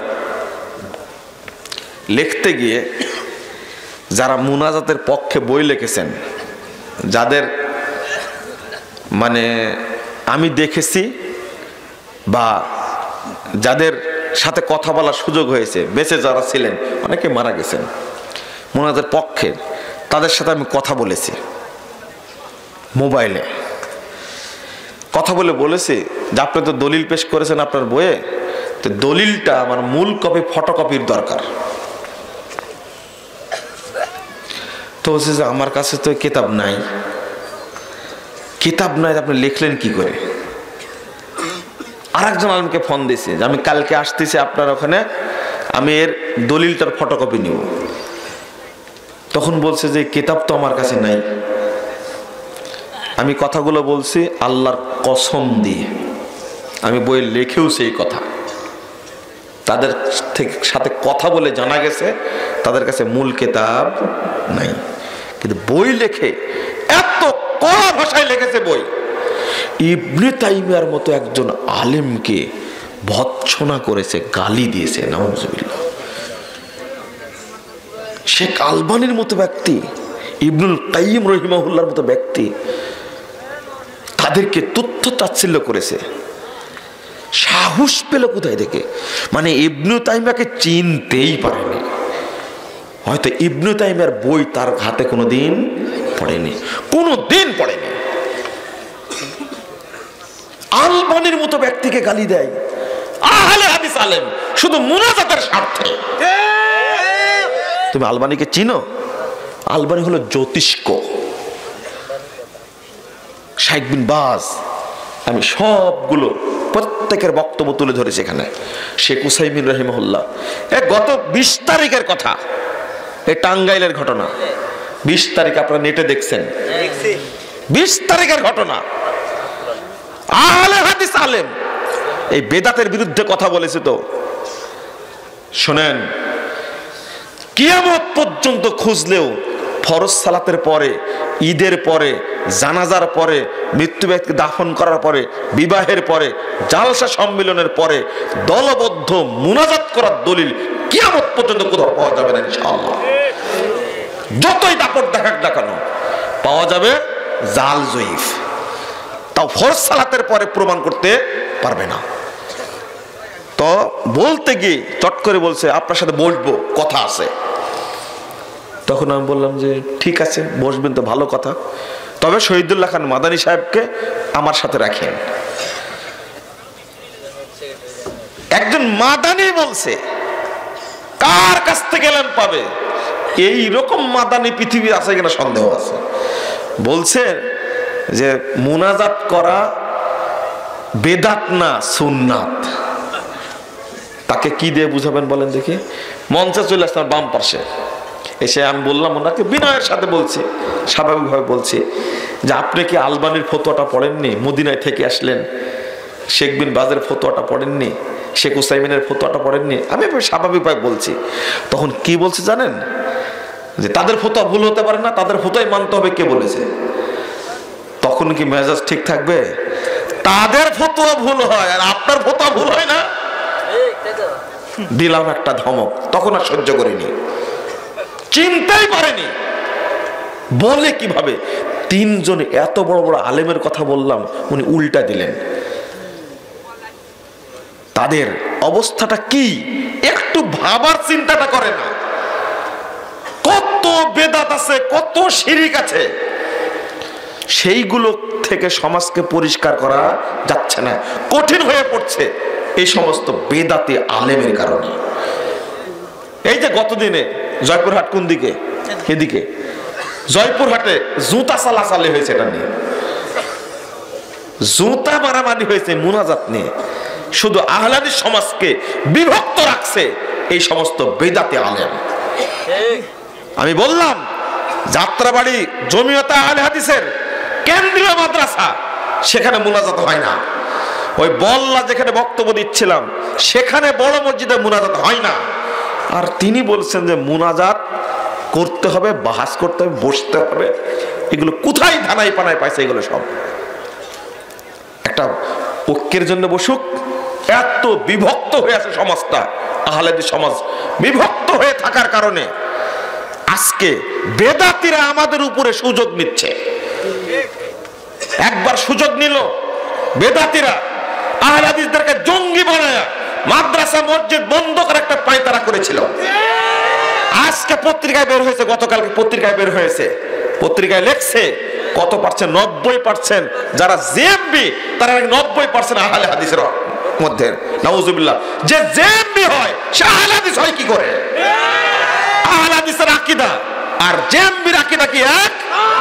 লিখতে গিয়ে যারা মুনাজাতের পক্ষে বই লিখেছেন, যাদের মানে আমি দেখেছি বা যাদের সাথে কথা বলার সুযোগ হয়েছে, বেঁচে যারা ছিলেন, অনেকে মারা গেছেন মুনাজাতের পক্ষে, তাদের সাথে আমি কথা বলেছি, মোবাইলে কথা বলেছি যে আপনি তো দলিল পেশ করেছেন আপনার বইয়ে, তো দলিলটা আমার মূল কপি ফটোকপির দরকার। তো বলছে যে আমার কাছে তো কিতাব নাই। কিতাব নাই আপনি লিখলেন কি করে? আর একজন আলমকে ফোন দিয়েছে যে আমি কালকে আসতেছি আপনার ওখানে, আমি এর দলিলটার ফটোকপি নিব। তখন বলছে যে কিতাব তো আমার কাছে নাই। আমি কথাগুলো বলছি আল্লাহর কসম দিয়ে, আমি বইয়ে লিখেও সেই কথা। তাদের সাথে কথা বলে জানা গেছে তাদের কাছে মূল কিতাব নাই, কিন্তু বই লেখে এত কড়া ভাষায় লিখেছে বই। ইবনে তাইমিয়ার মতো একজন আলেমকে ভৎসনা করেছে, গালি দিয়েছে, নাউজুবিল্লাহ। শেখ আলবানির মতো ব্যক্তি, ইবনুল কাইয়িম রহিমাহুল্লাহর মতো ব্যক্তি, তাদেরকে তুচ্ছ তাচ্ছিল্য করেছে। সাহস পেল কোথায় থেকে? মানে ইবনে তাইমিয়াকে চিনতেই পারেনি, হয়তো ইবনে তাইমিয়ার বই তার হাতে কোনোদিন পড়েনি। আলবানির মতো ব্যক্তিকে গালি দেয় আহলে হাদিস আলেম শুধু মুনাজাতের স্বার্থে। তুমি আলবানিকে চিনো? আলবানি হলো জ্যোতিষ্ক, শাইখ বিন বাজ। আমি সবগুলো প্রত্যেকের বক্তব্য তুলে ধরেছে এখানে। শেখ উসাইমিন রহিমাহুল্লাহ, গত 20 তারিখের কথা, এই টাঙ্গাইলের ঘটনা, 20 তারিখ আপনারা নেটে দেখছেন, 20 তারিখের ঘটনা। আহলে হাদিস আলেম এই বেদাতের বিরুদ্ধে কথা বলেছে। তো শোনেন, কিয়ামত পর্যন্ত খুঁজলেও ফরজ সালাতের পরে, ঈদের পরে, জানাজার পরে, মৃত্যু ব্যক্তিকে দাফন করার পরে, বিবাহের পরে, জালসা সম্মেলনের পরে দলবদ্ধ মুনাজাত করার দলিল কিয়ামত পর্যন্ত কোথাও পাওয়া যাবে না ইনশাআল্লাহ। যতই দাপট দেখানো পাওয়া যাবে জাল জয়ীফ, তাও ফরজ সালাতের পরে প্রমাণ করতে পারবে না। তো বলতে গিয়ে চট করে বলছে আপনার সাথে বসবো, কথা আছে। তখন আমি বললাম যে ঠিক আছে, বসবেন তো ভালো কথা, তবে শহীদুল্লাহ খান মাদানী সাহেবকে আমার সাথে রাখেন। একজন মাদানী বলছে, কার কাছ থেকে এলেন পাবে, এই রকম মাদানী পৃথিবী আছে কিনা সন্দেহ আছে। বলছে যে মুনাজাত করা বেদাত না, সুন্নাত। তাকে কি দিয়ে বুঝাবেন বলেন দেখি? মঞ্চে চলে আসলাম বাম পাশে এসে আমি বললাম ওনাকে বিনয়ের সাথে বলছি, স্বাভাবিকভাবে বলছি যে আপনি কি আলবানির ফতোয়াটা পড়েননি? মদিনায় থেকে আসলেন, শেখ বিন বাজের ফতোয়াটা পড়েননি? শেখ উসাইমিনের ফতোয়াটা পড়েননি? আমি স্বাভাবিকভাবে বলছি। তখন কি বলছে জানেন? যে তাদের ফতোয়া ভুল হতে পারে না, তাদের ফতোয়াই মানতে হবে। কে বলেছে? তখন কি মেজাজ ঠিক থাকবে? তাদের ফতোয়া ভুল হয় আর আপনার ফতোয়া ভুল হয় না। দিলাম একটা ধমক, তখন আর সহ্য করিনি, চিনতেই পারেনি। বলে কিভাবে? 3 জন এত বড় বড় আলেমের কথা বললাম, উনি উল্টা দিলেন। তাদের অবস্থাটা কি একটু ভাবার চিন্তাটা করে না। কত বেদাত আছে, কত শিরিক আছে, সেইগুলো থেকে সমাজকে পরিষ্কার করা যাচ্ছে না, কঠিন হয়ে পড়ছে এই সমস্ত বেদাতি আলেমের কারণে। এই যে গতদিনে জয়পুরহাট, কোন দিকে? এদিকে জয়পুরহাটে জুতা চালাচালি হয়েছে, এটা নিয়ে জুতা মারামারি হয়েছে মুনাজাত নিয়ে। শুধু আহলে হাদিস সমাজকে বিভক্ত রাখছে এই সমস্ত বেদাতি আলেম। আমি বললাম যাত্রাবাড়ি জমিয়তে আহলে হাদিসের কেন্দ্রীয় মাদ্রাসা, সেখানে মুনাজাত হয় না। ওই বল্লা যেখানে বক্তব্য দিচ্ছিলাম সেখানে বড় মসজিদে মুনাজাত হয় না। আর তিনি বলছেন যে মুনাজাত করতে হবে, বাহাস করতে হবে, বসতে হবে। এগুলো কোথায় ধানাই পানায় পাইছে? এগুলো সব একটা ঐক্যের জন্য বসুক। এত বিভক্ত হয়ে আছে সমাজটা, আহলে হাদিস সমাজ বিভক্ত হয়ে থাকার কারণে আজকে বেদাতিরা আমাদের উপরে সুযোগ নিচ্ছে। একবার সুযোগ নিল বেদাতিরা, আহলে হাদিসদেরকে জঙ্গি বানায় মাদ্রাসা মসজিদ বন্ধ করে একটা পায়তারা করেছিল। আজকে পত্রিকায় বের হয়েছে, গতকালকে পত্রিকায় বের হয়েছে, পত্রিকায় লেখছে কত পার্সেন্ট? 90% যারা জেএমবি তারা 90% আহলে হাদিসের মধ্যে। নাউজুবিল্লাহ। যে জেএমবি হয় সে আহলে হাদিস হয় কি করে? আহলে হাদিসের আকীদা আর জেএমবির আকীদা কি এক?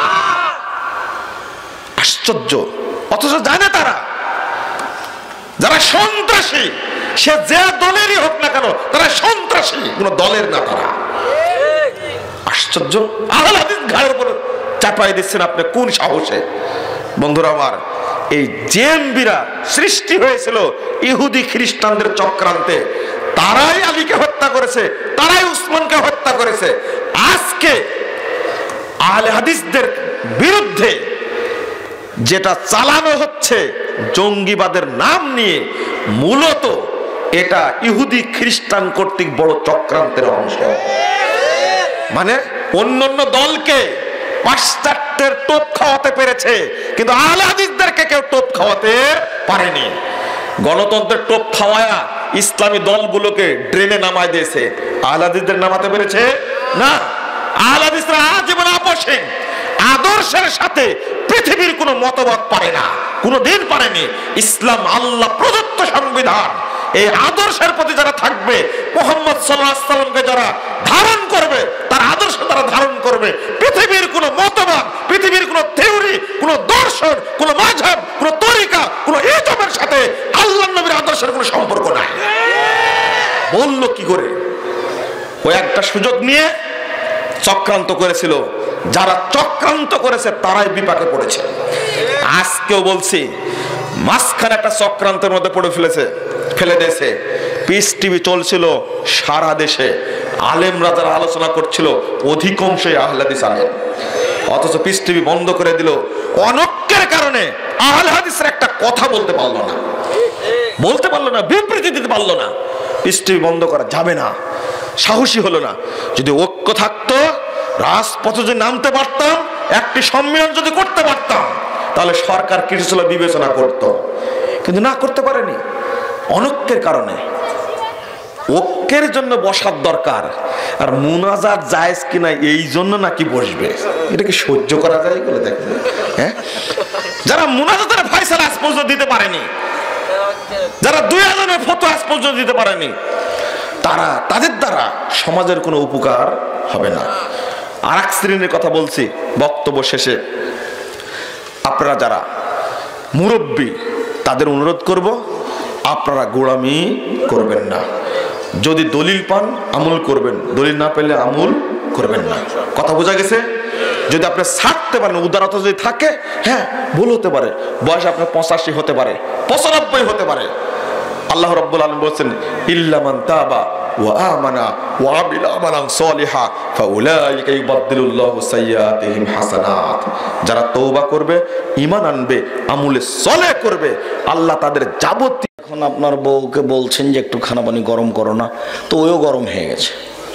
আশ্চর্য। অথচ জানে তারা যারা সন্ত্রাসী, সে যে দলেরই হোক না কেন, তারা সন্ত্রাসী, কোন দলের না তারা। আশ্চর্য। আহলে হাদিস ঘাড়ের উপর চাপাই দিচ্ছেন আপনি কোন সাহসে? বন্ধুরা আমার, এই জেএমবিরা সৃষ্টি হয়েছিল ইহুদি খ্রিস্টানদের চক্রান্তে। তারাই আলীকে হত্যা করেছে, তারাই উসমানকে হত্যা করেছে। আজকে আহলে হাদিসদের বিরুদ্ধে যেটা চালানো হচ্ছে জঙ্গিবাদের নাম নিয়ে, মূলত এটা ইহুদি খ্রিস্টান কর্তৃক বড় চক্রান্তের অংশ। মানে অন্যান্য দলকে পাশ্চাত্যের টোপ খাওয়াতে পেরেছে, কিন্তু আহলে হাদিসদেরকে কেউ টোপ খাওয়াতে পারেনি। গণতন্ত্রের টোপ খাওয়ায়া ইসলামী দলগুলোকে ড্রেনে নামায় দিয়েছে, আহলে হাদিসদের নামাতে পেরেছে না। আহলে হাদিসরা আজীবন আপোষহীন, আদর্শের সাথে পৃথিবীর কোনো মতবাদ পারে না, কোনোদিন পারেনি। ইসলাম আল্লাহ প্রদত্ত সংবিধান, এই আদর্শের প্রতি যারা থাকবে, মুহাম্মদ সাল্লাল্লাহু আলাইহি ওয়াসাল্লামকে যারা ধারণ করবে, তার আদর্শ তারা ধারণ করবে, পৃথিবীর কোনো মতবাদ, পৃথিবীর পৃথিবীর কোন থিওরি, কোন দর্শন, কোন মাযহাব, কোন তরিকা, কোন ইজমের সাথে আল্লাহর নবীর আদর্শের কোনো সম্পর্ক নাই। বললো কি করে? ওই একটা সুযোগ নিয়ে চক্রান্ত করেছিল। যারা চক্রান্ত করেছে তারাই বিপাকে পড়েছে। আজকেও বলছি, মাঝখানে একটা চক্রান্তের মধ্যে পড়ে ফেলে দিয়েছে। পিস টিভি চলছিল সারা দেশে, আলেমরা যারা আলোচনা করছিল অধিকাংশই আহলে হাদিস আলেম, অথচ পিস টিভি বন্ধ করে দিল। অনৈক্যের কারণে আহলে হাদিসের একটা কথা বলতে পারলো না, বিবৃতি দিতে পারলো না। পিস টিভি বন্ধ করা যাবে না, সাহসী হলো না। যদি ঐক্য থাকতো, রাজপথে যদি নামতে পারতাম, একটি সম্মেলন যদি করতে পারতাম, তাহলে সরকার কিছুটা বিবেচনা করত, কিন্তু না, করতে পারেনি অনৈক্যের কারণে। ঐক্যের জন্য বসার দরকার, আর মুনাজাত জায়েজ কিনা এই জন্য নাকি বসবে, এটা কি সহ্য করা যায়? বলে দেখবে, হ্যাঁ, যারা মুনাজাতের ফয়সালা আজ পর্যন্ত দিতে পারেনি, যারা 2000 ফতোয়া আজ পর্যন্ত দিতে পারেনি, তাদের দ্বারা সমাজের কোনো উপকার হবে না। আর এক শ্রেণীর কথা বলছি বক্তব্য শেষে, আপনারা যারা মুরব্বী তাদের অনুরোধ করব, আপনারা গোলামি করবেন না। যদি দলিল পান আমল করবেন, দলিল না পেলে আমল করবেন না। কথা বোঝা গেছে? যদি আপনি ছাড়তে পারেন, উদারতা যদি থাকে, হ্যাঁ, ভুল হতে পারে, বয়স আপনার 85 হতে পারে, 95 হতে পারে। আল্লাহ রাব্বুল আলামিন বলেছেন, ইল্লা মান তাবা ওয়া আমানা ওয়া আমিলা আমালান সালিহা ফাউলাইকা ইউবাদদিলুল্লাহু সাইয়্যাতিহিম হাসানাত। যারা তওবা করবে, ঈমান আনবে, আমলে সালেহ করবে, আল্লাহ তাদের যাবতীয়। এখন আপনার বউকে বলছেন যে একটু খানা পানি গরম করো না, তো ওও গরম হয়ে গেছে।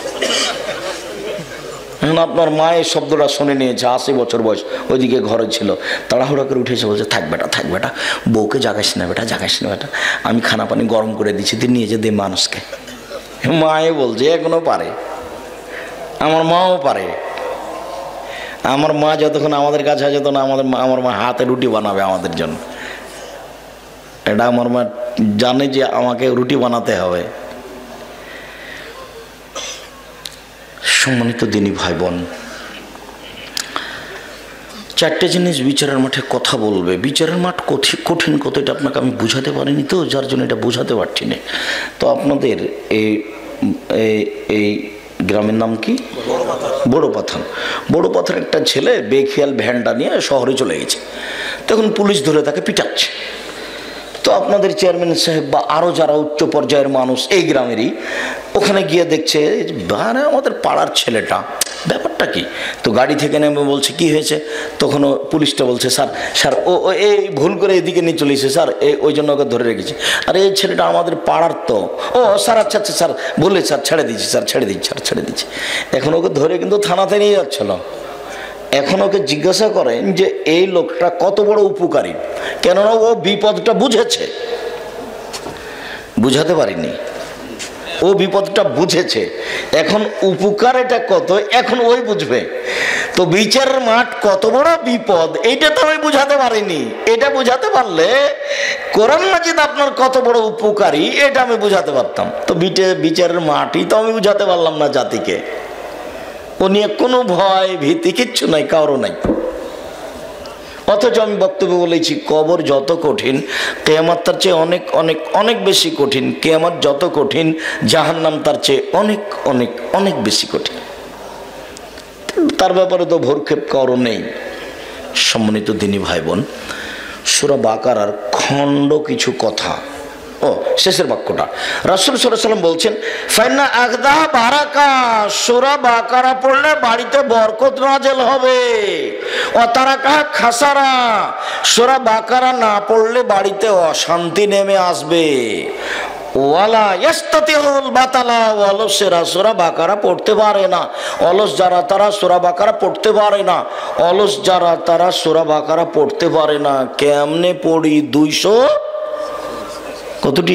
এখন আপনার মা এই শব্দটা শুনে নিয়েছে, 80 বছর বয়স, ওইদিকে ঘরে ছিল, তাড়াহুড়া করে উঠেছে, বলছে থাক বেটা, বউকে জাগাইস না বেটা, আমি খানা পানি গরম করে দিচ্ছি, তুই নিয়ে যে দে মানুষকে। মায়ে বলছে এখনো পারে, আমার মাও পারে। আমার মা যতক্ষণ আমাদের কাছে যেত না, আমার মা হাতে রুটি বানাবে আমাদের জন্য। এটা আমার মা জানে যে আমাকে রুটি বানাতে হবে। সম্মানিত দিনী ভাই বোন, 4টে জিনিস বিচারের মাঠে কথা বলবে। বিচারের মাঠ কঠিন কতটা আপনাকে আমি বুঝাতে পারিনি, তো যার জন্য এটা বুঝাতে পারছি না। তো আপনাদের এই গ্রামের নাম কি? বড় পাথান। একটা ছেলে বেখেয়াল ভ্যানটা নিয়ে শহরে চলে গেছে, তখন পুলিশ ধরে তাকে পিটাচ্ছে। তো আপনাদের চেয়ারম্যান সাহেব বা আরও যারা উচ্চ পর্যায়ের মানুষ এই গ্রামেরই, ওখানে গিয়ে দেখছে আমাদের পাড়ার ছেলেটা, ব্যাপারটা কি? তো গাড়ি থেকে নেমে বলছে কি হয়েছে? তখন পুলিশটা বলছে স্যার ও এই ভুল করে এদিকে নিয়ে চলে এসেছে স্যার, ওই জন্য ওকে ধরে রেখেছে। আর এই ছেলেটা আমাদের পাড়ার তো। ও স্যার, আচ্ছা স্যার, বললে স্যার ছেড়ে দিচ্ছি। এখন ওকে ধরে কিন্তু থানাতে নিয়ে যাচ্ছিল। এখন ওকে জিজ্ঞাসা করেন যে এই লোকটা কত বড় উপকারী, কেননা ও বিপদটা বুঝেছে, বুঝাতে পারিনি, ও বিপদটা বুঝেছে। এখন উপকার এটা কত, এখন ওই বুঝবে। তো বিচারের মাঠ কত বড় বিপদ, এইটা তো আমি বুঝাতে পারিনি। এটা বুঝাতে পারলে কোরআন মাজিদ আপনার কত বড় উপকারী, এটা আমি বুঝাতে পারতাম। তো বিচারের মাঠই তো আমি বুঝাতে পারলাম না জাতিকে। ও নিয়ে কোনো ভয় ভীতি কিচ্ছু নাই, কারো নাই। অথচ আমি বক্তব্য বলেছি, কবর যত কঠিন, কিয়ামত তার চেয়ে অনেক অনেক অনেক বেশি কঠিন। কিয়ামত যত কঠিন, জাহান্নাম তার চেয়ে অনেক অনেক অনেক বেশি কঠিন। তার ব্যাপারে তো ভরক্ষেপ কারো নেই। সম্মানিত দিনী ভাই বোন, সূরা বাকারার খণ্ড কিছু কথা, শেষের বাক্যটা রাসূল সাল্লাল্লাহু আলাইহি ওয়াসাল্লাম বলছেন, ফাইন্না আগদা বারাকা, সূরা বাকারা পড়লে বাড়িতে বরকত নাযিল হবে। ও তারাকা খাসারা, সূরা বাকারা না পড়লে বাড়িতে অশান্তি নেমে আসবে। ওয়ালা ইয়াস্তাতিউল বাতালা, অলসেরা সূরা বাকারা পড়তে পারে না। অলস যারা তারা সূরা বাকারা পড়তে পারে না। অলস যারা তারা সূরা বাকারা পড়তে পারে না। কেমনে পড়ি? 200 কতটি?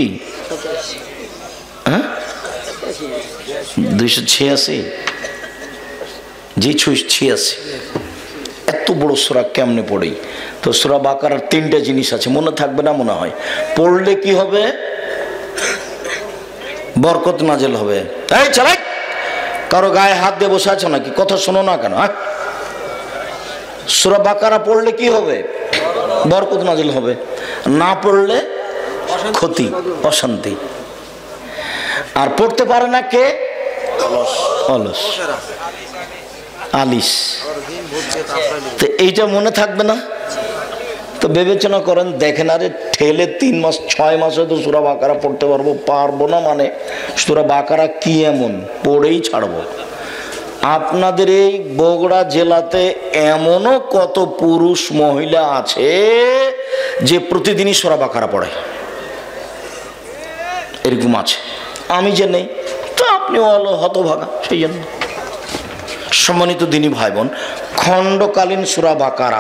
286, জি 86। এত বড় সূরা কেমনে পড়ি? তো সূরা বাকারার 3টে জিনিস আছে, মনে থাকবে না মনে হয়। পড়লে কি হবে? বরকত নাযিল হবে। এই চালাই, কারো গায়ে হাত দিয়ে বসে আছো নাকি? কথা শোনো না কেন? সূরা বাকারা পড়লে কি হবে? বরকত নাজিল হবে, না পড়লে ক্ষতি, অশান্তি। আর পড়তে পারে না কে? অলস, আলিস। তো এইটা মনে থাকবে না? তো বিবেচনা করেন, দেখেন, আরে ঠেলে 3 মাস 6 মাসে তো সূরা বাকারা পড়তে পারবো না, মানে সূরা বাকারা কি এমন পড়েই ছাড়বো। আপনাদের এই বগুড়া জেলাতে এমনও কত পুরুষ মহিলা আছে যে প্রতিদিনই সূরা বাকারা পড়ে, এরকম আছে। আমি যে নেই তো আপনি হতভাগা, সেই জন্য। সম্মানিত দিনী ভাই বোন, খণ্ডকালীন সূরা বাকারা।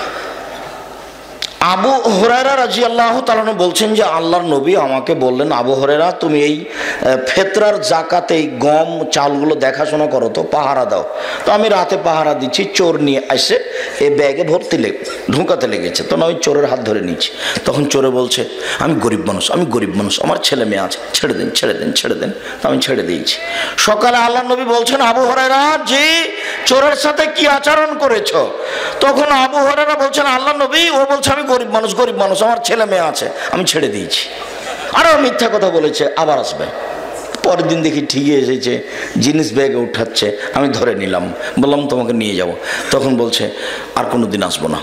আবু হুরায়রা রাদিয়াল্লাহু তাআলা বলছেন যে আল্লাহর নবী আমাকে বললেন, আবু হুরায়রা তুমি এই ফিতরার যাকাতে এই গম চালগুলো দেখাশোনা করো, তো পাহারা দাও। তো আমি রাতে পাহারা দিচ্ছি, চোর নিয়ে আসে এই ব্যাগে ভর্তি ঢুকাতে লেগেছে। তো আমি চোরের হাত ধরে নিচ্ছি। তখন চোরে বলছে, আমি গরিব মানুষ, আমার ছেলে মেয়ে আছে, ছেড়ে দেন। তো আমি ছেড়ে দিয়েছি। সকালে আল্লাহর নবী বলছেন, আবু হুরায়রা জি চোরের সাথে কি আচরণ করেছো? তখন আবু হুরায়রা বলছেন, আল্লাহর নবী ও বলছে আমি গরিব মানুষ, আমার ছেলে মেয়ে আছে, আমি ছেড়ে দিয়েছি। আরো মিথ্যা কথা বলেছে, আবার আসবে। পরের দিন দেখি ঠিকই এসেছে, জিনিস ব্যাগে উঠাচ্ছে, আমি ধরে নিলাম, বললাম তোমাকে নিয়ে যাব। তখন বলছে আর কোনোদিন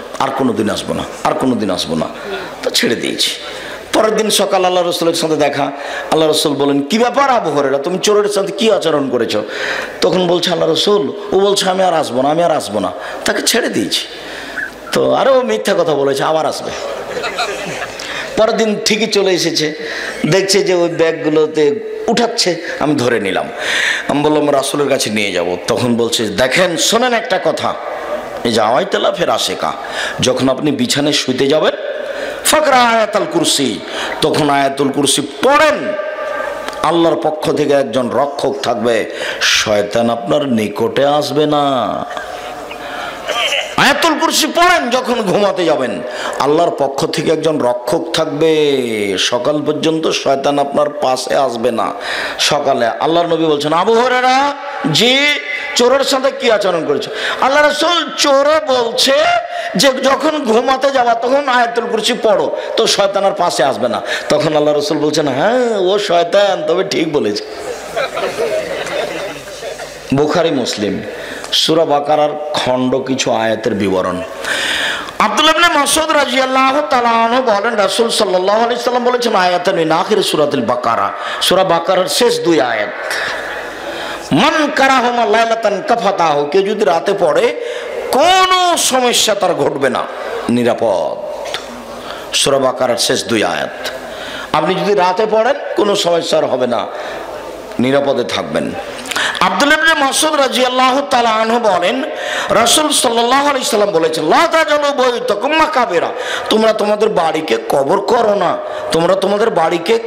আসবো না, তো ছেড়ে দিয়েছি। পরের দিন সকাল আল্লাহ রসুলের সাথে দেখা। আল্লাহ রসুল বলেন, কি ব্যাপার আবু হুরায়রা, তুমি চোরের সাথে কি আচরণ করেছো? তখন বলছে আল্লাহ রসুল, ও বলছে আমি আর আসবো না, তাকে ছেড়ে দিয়েছি। তো আরো মিথ্যা কথা বলেছে, আবার আসবে। পরের দিন ঠিকই চলে এসেছে, দেখছে যে ওই ব্যাগগুলোতে উঠাচ্ছে, আমি ধরে নিলাম। আমি বললাম রাসূলের কাছে নিয়ে যাব। তখন বলছে, দেখেন শোনেন একটা কথা, এই যে আওয়াইতালা ফের আশেকা, যখন আপনি বিছানায় শুইতে যাবেন, ফাকরা আয়াতুল কুরসি, তখন আয়াতুল কুরসি পড়েন। আল্লাহর পক্ষ থেকে একজন রক্ষক থাকবে, শয়তান আপনার নিকটে আসবে না। আয়াতুল কুরসি পড়েন যখন ঘুমাতে যাবেন, আল্লাহর পক্ষ থেকে একজন রক্ষক থাকবে, সকাল পর্যন্ত শয়তান আপনার পাশে আসবে না। সকালে আল্লাহর নবী বলছেন, আবু হুরায়রা জি চোরের সাথে কি আচরণ করেছে? আল্লাহ রাসূল চোরে বলছে যে যখন ঘুমাতে যাবা তখন আয়াতুল কুরসি পড়ো, তো শয়তান আর পাশে আসবে না। তখন আল্লাহ রাসূল বলছেন, হ্যাঁ ও শয়তান, তবে ঠিক বলেছে। বুখারী মুসলিম সূরা বাকারার খণ্ড কিছু আয়াতের বিবরণ। আব্দুল্লাহ ইবনে মাসউদ রাদিয়াল্লাহু তাআলা আনহু বলেন, রাসূল সাল্লাল্লাহু আলাইহি সাল্লাম বলেছেন, আয়াতান মিন আখির সূরাতুল বাকারা, সূরা বাকারার শেষ 2 আয়াত, মান কারাহুমা লাইলাতান কাফাতাহু, কেউ যদি রাতে পড়ে কোনো সমস্যা তার ঘটবে না, নিরাপদ। সূরা বাকারার শেষ 2 আয়াত, আপনি যদি রাতে পড়েন কোনো সমস্যা হবে না, নিরাপদে থাকবেন। আব্দুল্লাহ ইবনে মাসউদ রাদিয়াল্লাহু তাআলা আনহু বলেন, রাসূল সাল্লাল্লাহু আলাইহি সাল্লাম বলেছেন, লা তাজালু বাইতাকুম মাকাবিরা, তোমরা তোমাদের বাড়িকে কবর করো না, তোমরা তোমাদের বাড়িকে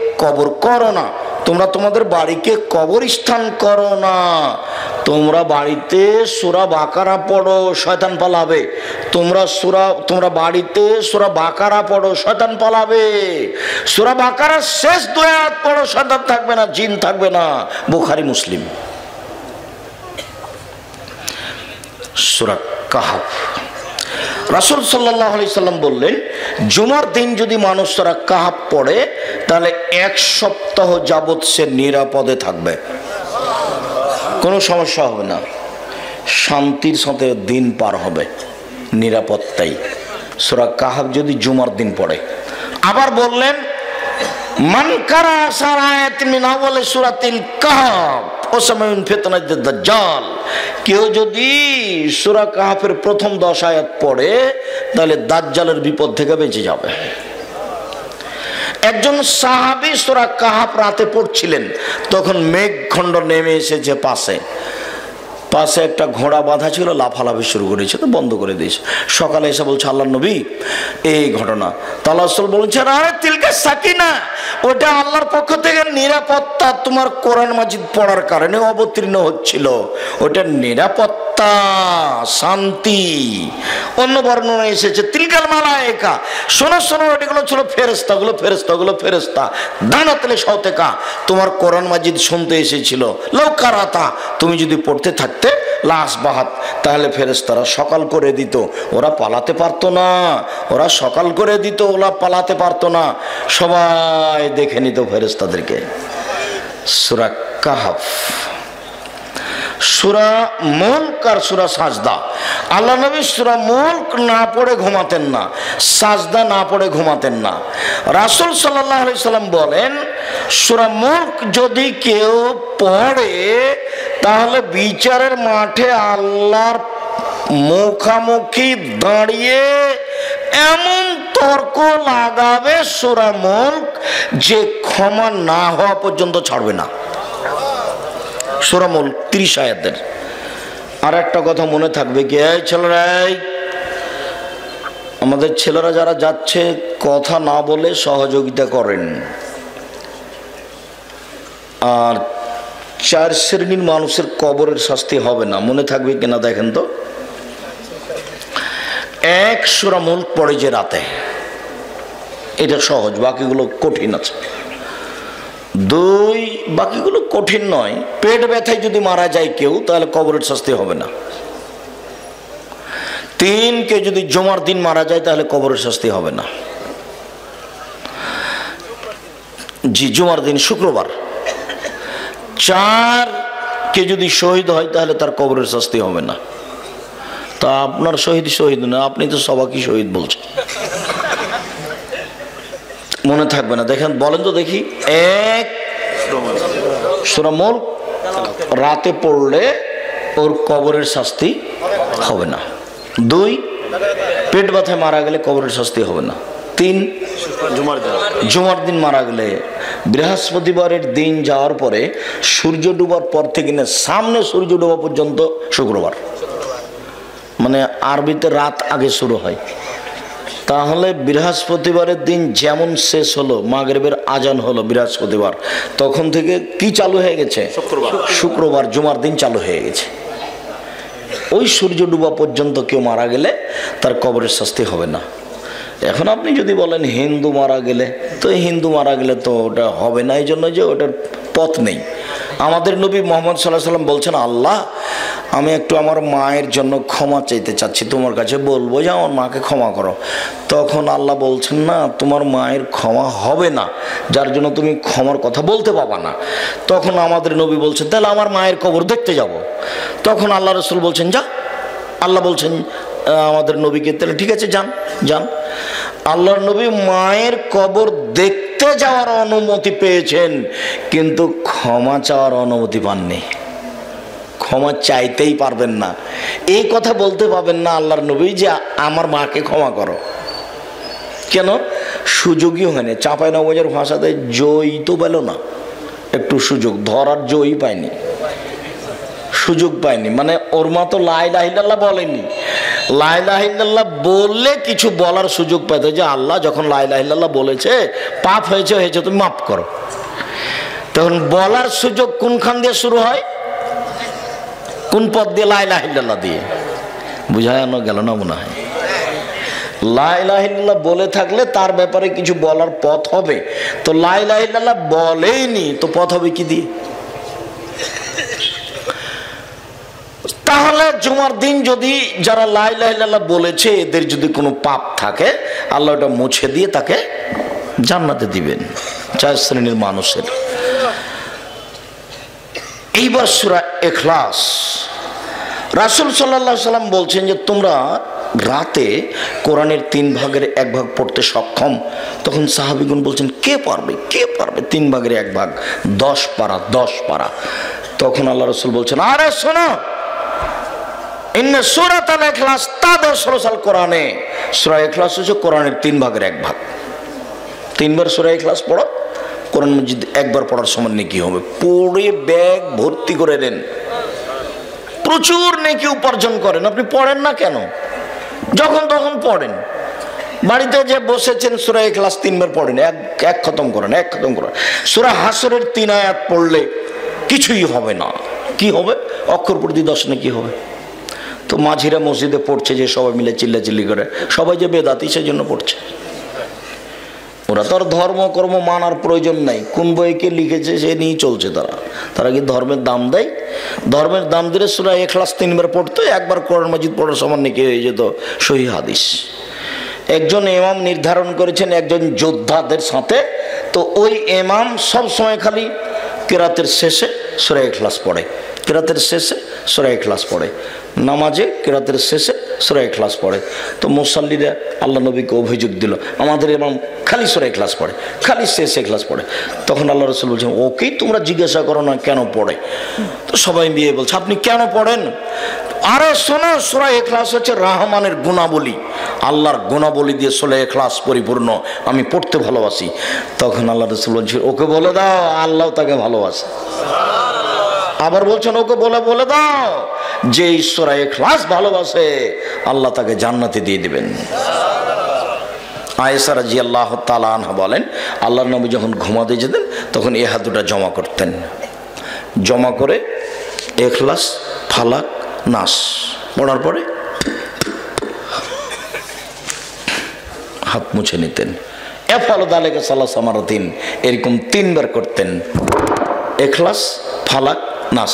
কবরস্থান করো না। তোমরা বাড়িতে সূরা বাকারা পড়ো, শয়তান পালাবে। তোমরা বাড়িতে সূরা বাকারা পড়ো, শয়তান পালাবে। সূরা বাকারার শেষ 2 আয়াত পড়ো, শয়তান থাকবে না, জিন থাকবে না। বুখারী মুসলিম। সূরা কাহফ, রাসূল সাল্লাল্লাহু আলাইহি সাল্লাম বললেন, জুমার দিন যদি মানুষ সূরা কাহফ পড়ে তাহলে 1 সপ্তাহ যাবত সে নিরাপদে থাকবে, কোনো সমস্যা হবে না, শান্তির সাথে দিন পার হবে, নিরাপত্তাই। সূরা কাহফ যদি জুমার দিন পড়ে। আবার বললেন, মান কারা আয়াতিন মিন আউয়ালি সূরাতিল কাহফ ওয়াসামিন ফিতনাতিদ দাজ্জাল, কেউ যদি সূরা কাহফের প্রথম 10 আয়াত পড়ে তাহলে দাজ্জালের বিপদ থেকে বেঁচে যাবে। একজন সাহাবী সূরা কাহফ রাতে পড়ছিলেন, তখন মেঘখণ্ড নেমে এসেছে পাশে একটা ঘোড়া বাঁধা ছিল, লাফালাফি শুরু করেছে, তো বন্ধ করে দিয়েছে। সকালে এসে বলছে, আল্লাহর নবী এই ঘটনা। তাআলা রাসূল বলছেন, আরে তিলকা সাকিনা, ওটা আল্লাহর পক্ষ থেকে নিরাপত্তা, তোমার কোরআন মাজিদ পড়ার কারণে অবতীর্ণ হচ্ছিল, ওটা নিরাপত্তা। নিরাপত্তা, শান্তি। অন্য বর্ণনা এসেছে তিলকাল মালায়েকা, শোনো শোনো, এগুলো ছিল ফেরেশতা, গুলো ফেরেশতা। দানাতলে সওতেকা, তোমার কোরআন মাজিদ শুনতে এসেছিল। লৌকারাতা, তুমি যদি পড়তে থাকতে লাশ বাহাত, তাহলে ফেরেশতারা সকাল করে দিত। ওরা পালাতে পারতো না, ওরা সকাল করে দিত, ওরা পালাতে পারতো না, সবাই দেখে নিত ফেরেশতাদেরকে। সূরা কাহফ, সূরা মুলক আর সূরা সাজদা। আল্লাহ নবী সূরা মুলক না পড়ে ঘুমাতেন না, সাজদা না পড়ে ঘুমাতেন না। রাসূল সাল্লাল্লাহু আলাইহি সাল্লাম বলেন, সূরা মুলক যদি কেউ পড়ে তাহলে বিচারের মাঠে আল্লাহর মুখামুখি দাঁড়িয়ে এমন তর্ক লাগাবে সূরা মুলক যে ক্ষমা না হওয়া পর্যন্ত ছাড়বে না। সূরা মুলক 30 আয়াতের। আর একটা কথা মনে থাকবে কি, এই ছেলেরা, আমাদের ছেলেরা যারা যাচ্ছে কথা না বলে সহযোগিতা করেন। আর 4 শ্রেণীর মানুষের কবরের শাস্তি হবে না, মনে থাকবে কিনা দেখেন তো। 1 সূরা মুলক পড়ে যে রাতে, এটা সহজ, বাকিগুলো কঠিন আছে। 2, বাকিগুলো কঠিন নয়। পেট ব্যথায় যদি মারা যায় কেউ তাহলে কবরের শাস্তি হবে না। 3, কেউ যদি জুমার দিন মারা যায় তাহলে কবরের শাস্তি হবে না। জি, জুমার দিন শুক্রবার। 4, কে যদি শহীদ হয় তাহলে তার কবরের শাস্তি হবে না। তা আপনার শহীদ না, আপনি তো সবাইকে শহীদ বলছেন, মনে থাকবে না। দেখেন, বলেন তো দেখি। 1 সূরা মুলক রাতে পড়লে ওর কবরের শাস্তি হবে না। 2, পেট ব্যথায় মারা গেলে কবরের শাস্তি হবে না। 3, জুমার দিন মারা গেলে বৃহস্পতিবারের দিন যাওয়ার পরে সূর্য ডুবার পর থেকে না সামনে সূর্য ডোবা পর্যন্ত শুক্রবার, মানে আরবিতে রাত আগে শুরু হয়। তাহলে বৃহস্পতিবারের দিন যেমন শেষ হলো, মাগরিবের আজান হলো বৃহস্পতিবার, তখন থেকে কি চালু হয়ে গেছে? শুক্রবার, জুমার দিন চালু হয়ে গেছে। ওই সূর্য ডুবা পর্যন্ত কেউ মারা গেলে তার কবরের শাস্তি হবে না। এখন আপনি যদি বলেন হিন্দু মারা গেলে, তো হিন্দু মারা গেলে তো ওটা হবে না, এই জন্য যে ওটার পথ নেই। আমাদের নবী মুহাম্মদ সাল্লাল্লাহু আলাইহি ওয়াসাল্লাম বলছেন, আল্লাহ, আমি একটু আমার মায়ের জন্য ক্ষমা চাইতে চাচ্ছি, তোমার কাছে বলবো যে আমার মাকে ক্ষমা করো। তখন আল্লাহ বলছেন, না, তোমার মায়ের ক্ষমা হবে না, যার জন্য তুমি ক্ষমার কথা বলতে পাবা না। তখন আমাদের নবী বলছেন, তাহলে আমার মায়ের কবর দেখতে যাব। তখন আল্লাহ রাসূল বলছেন, যা। আল্লাহ বলছেন আমাদের নবীকে, তাহলে ঠিক আছে, যান যান। আল্লাহর নবী মায়ের কবর দেখতে যাওয়ার অনুমতি পেয়েছেন, কিন্তু ক্ষমা চাওয়ার অনুমতি পাননি। ক্ষমা চাইতেই পারবেন না, এই কথা বলতে পারবেন না আল্লাহর নবী যে আমার মাকে ক্ষমা করো। কেন? সুযোগই হয়নি। চাঁপাইনবাবগঞ্জের ভাষাতে জয়ী তো পেল না, একটু সুযোগ ধরার জয়ী পায়নি, সুযোগ পায়নি। মানে ওর মা তো লা ইলাহা ইল্লাল্লাহ বলেনি, লা ইলাহা ইল্লাল্লাহ বললে কিছু বলার সুযোগ পেত, যে আল্লাহ যখন লা ইলাহা ইল্লাল্লাহ বলেছে, পাপ হয়েছে, তুমি মাফ করো। তখন বলার সুযোগ কোনখান দিয়ে শুরু হয়? কোন পথ দিয়ে? লা ইলাহা ইল্লাল্লাহ দিয়ে। বুঝানো গেল না মনে হয়? লা ইলাহা ইল্লাল্লাহ বলে থাকলে তার ব্যাপারে কিছু বলার পথ হবে, তো লা ইলাহা ইল্লাল্লাহ বলেইনি, তো পথ হবে কি দিয়ে? তাহলে জুমার দিন যদি যারা লা ইলাহা ইল্লাল্লাহ বলেছে এদের যদি কোনো পাপ থাকে, আল্লাহ ওটা মুছে দিয়ে তাকে জান্নাতে দিবেন। 4 শ্রেণীর মানুষের। এইবার সূরা ইখলাস। রাসূল সাল্লাল্লাহু আলাইহি সাল্লাম বলছেন যে তোমরা রাতে কোরআনের 3 ভাগের 1 ভাগ পড়তে সক্ষম? তখন সাহাবীগণ বলছেন, কে পারবে, কে পারবে 3 ভাগের 1 ভাগ? 10 পারা, 10 পারা। তখন আল্লাহ রাসূল বলছেন, আরে শোনো, ইন্না সূরাতুল ইখলাস তাদারসুল কোরআনে। সূরা ইখলাস হচ্ছে কোরআনের 3 ভাগের 1 ভাগ। 3 বার সূরা ইখলাস পড়ো, কোরআন মাজিদ একবার পড়ার সমান নেকি হবে। পড়ে ব্যাগ ভর্তি করে দেন, প্রচুর নেকি উপার্জন করেন। আপনি পড়েন না কেন? যখন তখন পড়েন। বাড়িতে যে বসেছেন সূরা ইখলাস 3 বার পড়েন, এক খতম করেন, এক খতম করেন। সূরা হাসরের 3 আয়াত পড়লে কিছুই হবে না। কি হবে? অক্ষর প্রতি 10 নেকি হবে। তো মাঝিরা মসজিদে পড়ছে যে সবাই মিলে চিল্লাচিল্লি করে, সবাই যে বেদাতি সেই জন্য পড়ছে। ওরা তো আর ধর্ম কর্ম মানার প্রয়োজন নাই, কোন বইকে লিখেছে সে নিয়েই চলছে। তারা কি ধর্মের দাম দেয়? ধর্মের দাম দিলে সূরা ইখলাস 3 বার পড়তো, একবার কোরআন মাজিদ পড়ার সমান নাকি হয়ে যেত সহিহ হাদিস। একজন ইমাম নির্ধারণ করেছেন একজন যোদ্ধাদের সাথে, তো ওই ইমাম সব সময় খালি কেরাতের শেষে সূরা ইখলাস পড়ে, কেরাতের শেষে সূরা ইখলাস পড়ে, নামাজে কেরাতের শেষে সূরা ইখলাস পড়ে। তো মুসাল্লিরা আল্লাহ নবীকে অভিযোগ দিল, আমাদের ইমাম খালি সূরা ইখলাস পড়ে, খালি শেষে ইখলাস পড়ে। তখন আল্লাহ রাসূল বলছেন, ওকেই তোমরা জিজ্ঞাসা করো না কেন পড়ে। তো সবাই মিলে বলছে, আপনি কেন পড়েন? আরে শোনো, সূরা ইখলাস হচ্ছে রহমানের গুণাবলী, আল্লাহর গুণাবলী দিয়ে সূরা ইখলাস পরিপূর্ণ, আমি পড়তে ভালোবাসি। তখন আল্লাহ রাসূল বলছেন, ওকে বলে দাও আল্লাহ তাকে ভালোবাসে। আবার বলছেন, ওকে বলে দাও যে সূরা ইখলাস ভালোবাসে আল্লাহ তাকে জান্নাতে দিয়ে দিবেন। আয়েশা রাদিয়াল্লাহু তাআলা আনহা বলেন, আল্লাহর নবী যখন ঘুমাতে যেতেন তখন এই হাত দুটো জমা করতেন, জমা করে ইখলাস, ফালাক, নাস পড়ার পরে হাত মুছে নিতেন। এফালু যালিকা সালাসা মারাতিন, এরকম 3 বার করতেন, ইখলাস, ফালাক, নাস,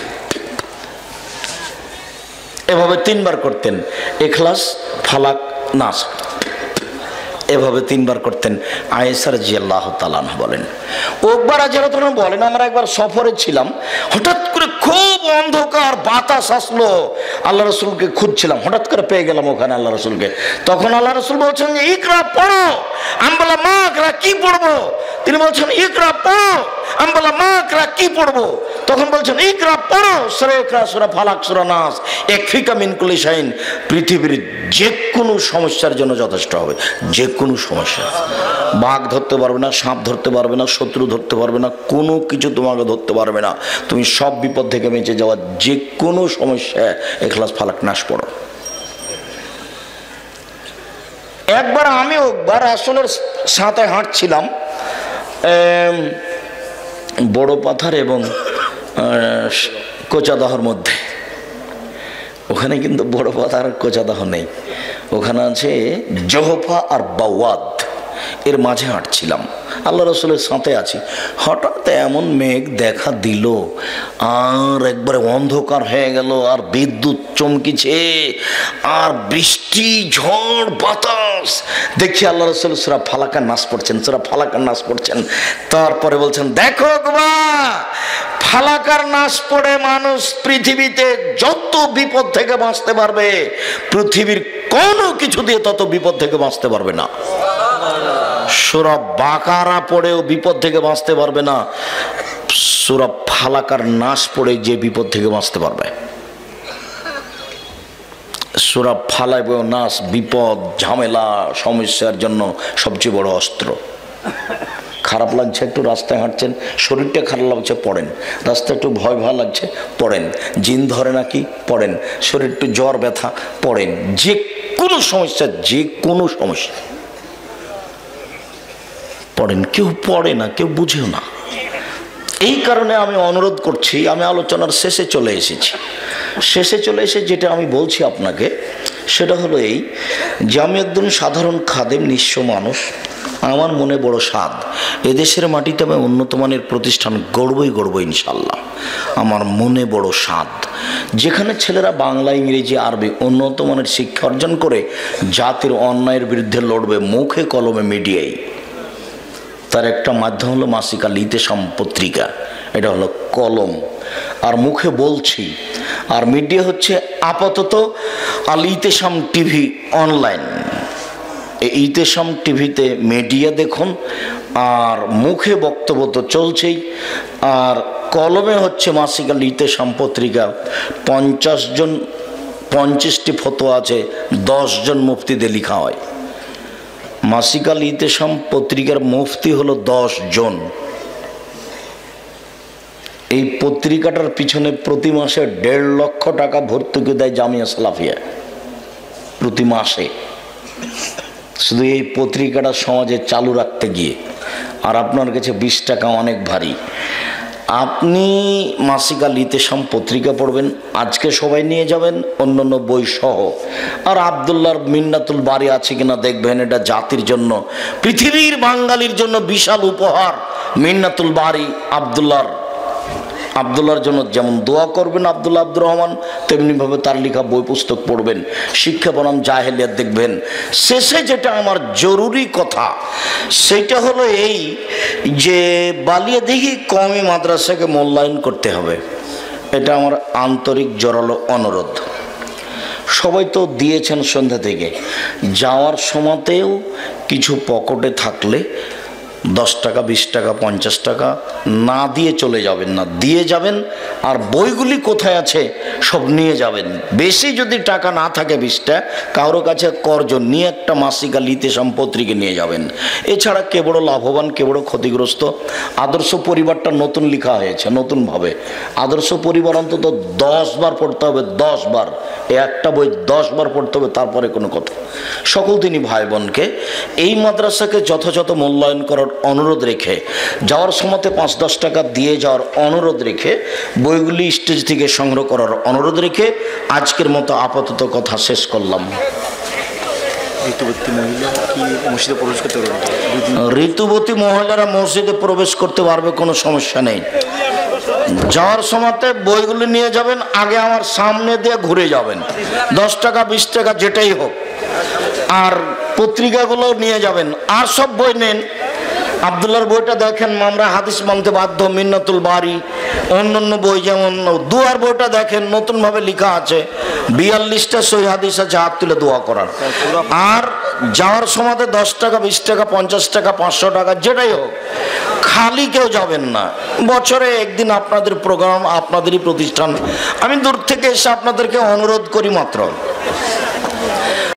এভাবে 3 বার করতেন। ইখলাস, ফালাক, নাস, এভাবে 3 বার করতেন। আয়েশা রাদিয়াল্লাহু তাআলা আনহা বলেন, একবার রাদিয়াল্লাহু বলেন, আমরা একবার সফরে ছিলাম, হঠাৎ করে খুব অন্ধকার, বাতাস আসলো, আল্লাহ রাসূলকে খুঁজছিলাম, হঠাৎ করে পেয়ে গেলাম ওখানে আল্লাহ রাসূলকে। তখন আল্লাহ রাসূল বলছেন যে ইকরা পড়ো। আমি বললাম, মা ইকরা কি পড়বো? তিনি বলছেন ইকরা পড়ো। আমি বললাম, মা ইকরা কি পড়বো? তখন বলছেন ইকরা পড়ো সূরা ইকরা, সূরা ফালাক, সূরা নাস, ইয়াকফিকা মিন কুল্লি শাইইন, পৃথিবীর যে কোনো সমস্যার জন্য যথেষ্ট হবে। যে কোনো সমস্যা, বাঘ ধরতে পারবে না, সাপ ধরতে পারবে না, শত্রু ধরতে পারবে না, কোনো কিছু তোমাকে ধরতে পারবে না, তুমি সব বিপদ থেকে বেঁচে যাওয়া যে কোনো সমস্যা ইখলাস, ফালাক, নাস পড়ো। একবার আমি রাসূলের সাথে হাঁটছিলাম বড় পাথর এবং কোচাদহর মধ্যে। ওখানে কিন্তু বড় পাথর আর কোচাদহ নেই, ওখানে আছে জহফা আর বাওয়াদ, এর মাঝে হাঁটছিলাম, আল্লাহ রাসূলের সাথে আছি। হঠাৎ এমন মেঘ দেখা দিল, আর একবারে অন্ধকার হয়ে গেল, আর বিদ্যুৎ চমকিছে, আর বৃষ্টি, ঝড়, বাতাস। দেখি আল্লাহ রাসূল সূরা ফালাক আর নাস পড়ছেন, সূরা ফালাক আর নাস পড়ছেন। তারপরে বলছেন, দেখো গোবা, ফালাক আর নাস পড়ে মানুষ পৃথিবীতে যত বিপদ থেকে বাঁচতে পারবে, পৃথিবীর কোনো কিছু দিয়ে তত বিপদ থেকে বাঁচতে পারবে না। সূরা বাকারা পড়েও বিপদ থেকে বাঁচতে পারবে না, সূরা ফালাক আর নাস পড়ে যে বিপদ থেকে বাঁচতে পারবে। সূরা ফালাক এবং নাস বিপদ, ঝামেলা, সমস্যার জন্য সবচেয়ে বড় অস্ত্র। খারাপ লাগছে একটু, রাস্তায় হাঁটছেন, শরীরটা খারাপ লাগছে, পড়েন। রাস্তায় একটু ভয় লাগছে, পড়েন। জিন ধরে নাকি, পড়েন। শরীর একটু জ্বর, ব্যথা, পড়েন। যে কোনো সমস্যা, যে কোনো সমস্যা পড়েন। কেউ পড়ে না, কেউ বুঝেও না। এই কারণে আমি অনুরোধ করছি, আমি আলোচনার শেষে চলে এসেছি। শেষে চলে এসে যেটা আমি বলছি আপনাকে, সেটা হলো এই যে আমি একজন সাধারণ খাদেম, নিঃস্ব মানুষ। আমার মনে বড় স্বাদ, এদেশের মাটিতে আমি উন্নত মানের প্রতিষ্ঠান গড়বই ইনশাল্লাহ। আমার মনে বড় স্বাদ, যেখানে ছেলেরা বাংলা, ইংরেজি, আরবি উন্নত মানের শিক্ষা অর্জন করে জাতির অন্যায়ের বিরুদ্ধে লড়বে মুখে কলমে, মিডিয়ায়। তার একটা মাধ্যম হলো মাসিক আল ইতেসাম পত্রিকা, এটা হলো কলম, আর মুখে বলছি। আর মিডিয়া হচ্ছে আপাতত আল ইতেসাম টিভি অনলাইন। এই ইতেসাম টিভিতে মিডিয়া দেখুন, আর মুখে বক্তব্য তো চলছেই, আর কলমে হচ্ছে মাসিক আল ইতেসাম পত্রিকা। 50টি ফতোয়া আছে, 10 জন মুফতিদের লেখা হয়। মাসিক আল ইতেসাম পত্রিকার মুফতি হলো 10 জন। এই পত্রিকাটার পিছনে প্রতি মাসে 1.5 লক্ষ টাকা ভর্তুকি দেয় জামিয়া সালাফিয়া, প্রতি মাসে, শুধু এই পত্রিকাটা সমাজে চালু রাখতে গিয়ে। আর আপনার কাছে 20 টাকা অনেক ভারী। আপনি মাসিক আল ইতেসাম পত্রিকা পড়বেন, আজকে সবাই নিয়ে যাবেন অন্যান্য বই সহ। আর আবদুল্লাহর মিন্নাতুল বারি আছে কিনা দেখবেন, এটা জাতির জন্য, পৃথিবীর বাঙালির জন্য বিশাল উপহার। মিন্নাতুল বারি আবদুল্লাহর জন্য যেমন দোয়া করবেন আব্দুল্লাহ আব্দুর রহমান, তেমনিভাবে তার লেখা বই পুস্তক পড়বেন। শিক্ষা বনাম জাহেলিয়াত দেখবেন। শেষে যেটা আমার জরুরি কথা সেটা হলো এই যে বালিয়াদিঘি কওমি মাদ্রাসাকে মূল্যায়ন করতে হবে। এটা আমার আন্তরিক জোরালো অনুরোধ। সবাই তো দিয়েছেন সন্ধ্যা থেকে, যাওয়ার সময়তেও কিছু পকেটে থাকলে 10 টাকা 20 টাকা 50 টাকা না দিয়ে চলে যাবেন না, দিয়ে যাবেন। আর বইগুলি কোথায় আছে সব নিয়ে যাবেন। বেশি যদি টাকা না থাকে 20টা, কারোর কাছে কর্জ নিয়ে একটা মাসিক আল ইতেসাম পত্রিকা নিয়ে যাবেন। এছাড়া কে বড় লাভবান কে বড় ক্ষতিগ্রস্ত, আদর্শ পরিবারটা নতুন লেখা হয়েছে নতুনভাবে। আদর্শ পরিবার অন্তত 10 বার পড়তে হবে, 10 বার। একটা বই 10 বার পড়তে হবে, তারপরে কোনো কথা। সকল তিনি ভাই বোনকে এই মাদ্রাসাকে যথাযথ মূল্যায়ন করার অনুরোধ রেখে, যাওয়ার সময়তে 5-10 টাকা দিয়ে যাওয়ার অনুরোধ রেখে, বইগুলি স্টেজ থেকে সংগ্রহ করার অনুরোধ রেখে আজকের মতো আপাতত কথা শেষ করলাম। ঋতুবতী মহিলারা মসজিদে প্রবেশ করতে পারবে, কোনো সমস্যা নেই। যাওয়ার সময়তে বইগুলি নিয়ে যাবেন, আগে আমার সামনে দিয়ে ঘুরে যাবেন, 10 টাকা 20 টাকা যেটাই হোক। আর পত্রিকাগুলো নিয়ে যাবেন। আর সব বই নেন। আবদুল্লাহর বইটা দেখেন, আমরা হাদিস মানতে বাধ্য, মিন্নাতুল বারি, অন্যান্য বই যেমন দুয়ার বইটা দেখেন, নতুনভাবে লেখা আছে, 42টা সহি হাদিস আছে হাত তুলে দোয়া করার। আর যাওয়ার সময় 10 টাকা 20 টাকা 50 টাকা 500 টাকা যেটাই হোক, খালি কেউ যাবেন না। বছরে একদিন আপনাদের প্রোগ্রাম, আপনাদেরই প্রতিষ্ঠান, আমি দূর থেকে এসে আপনাদেরকে অনুরোধ করি মাত্র।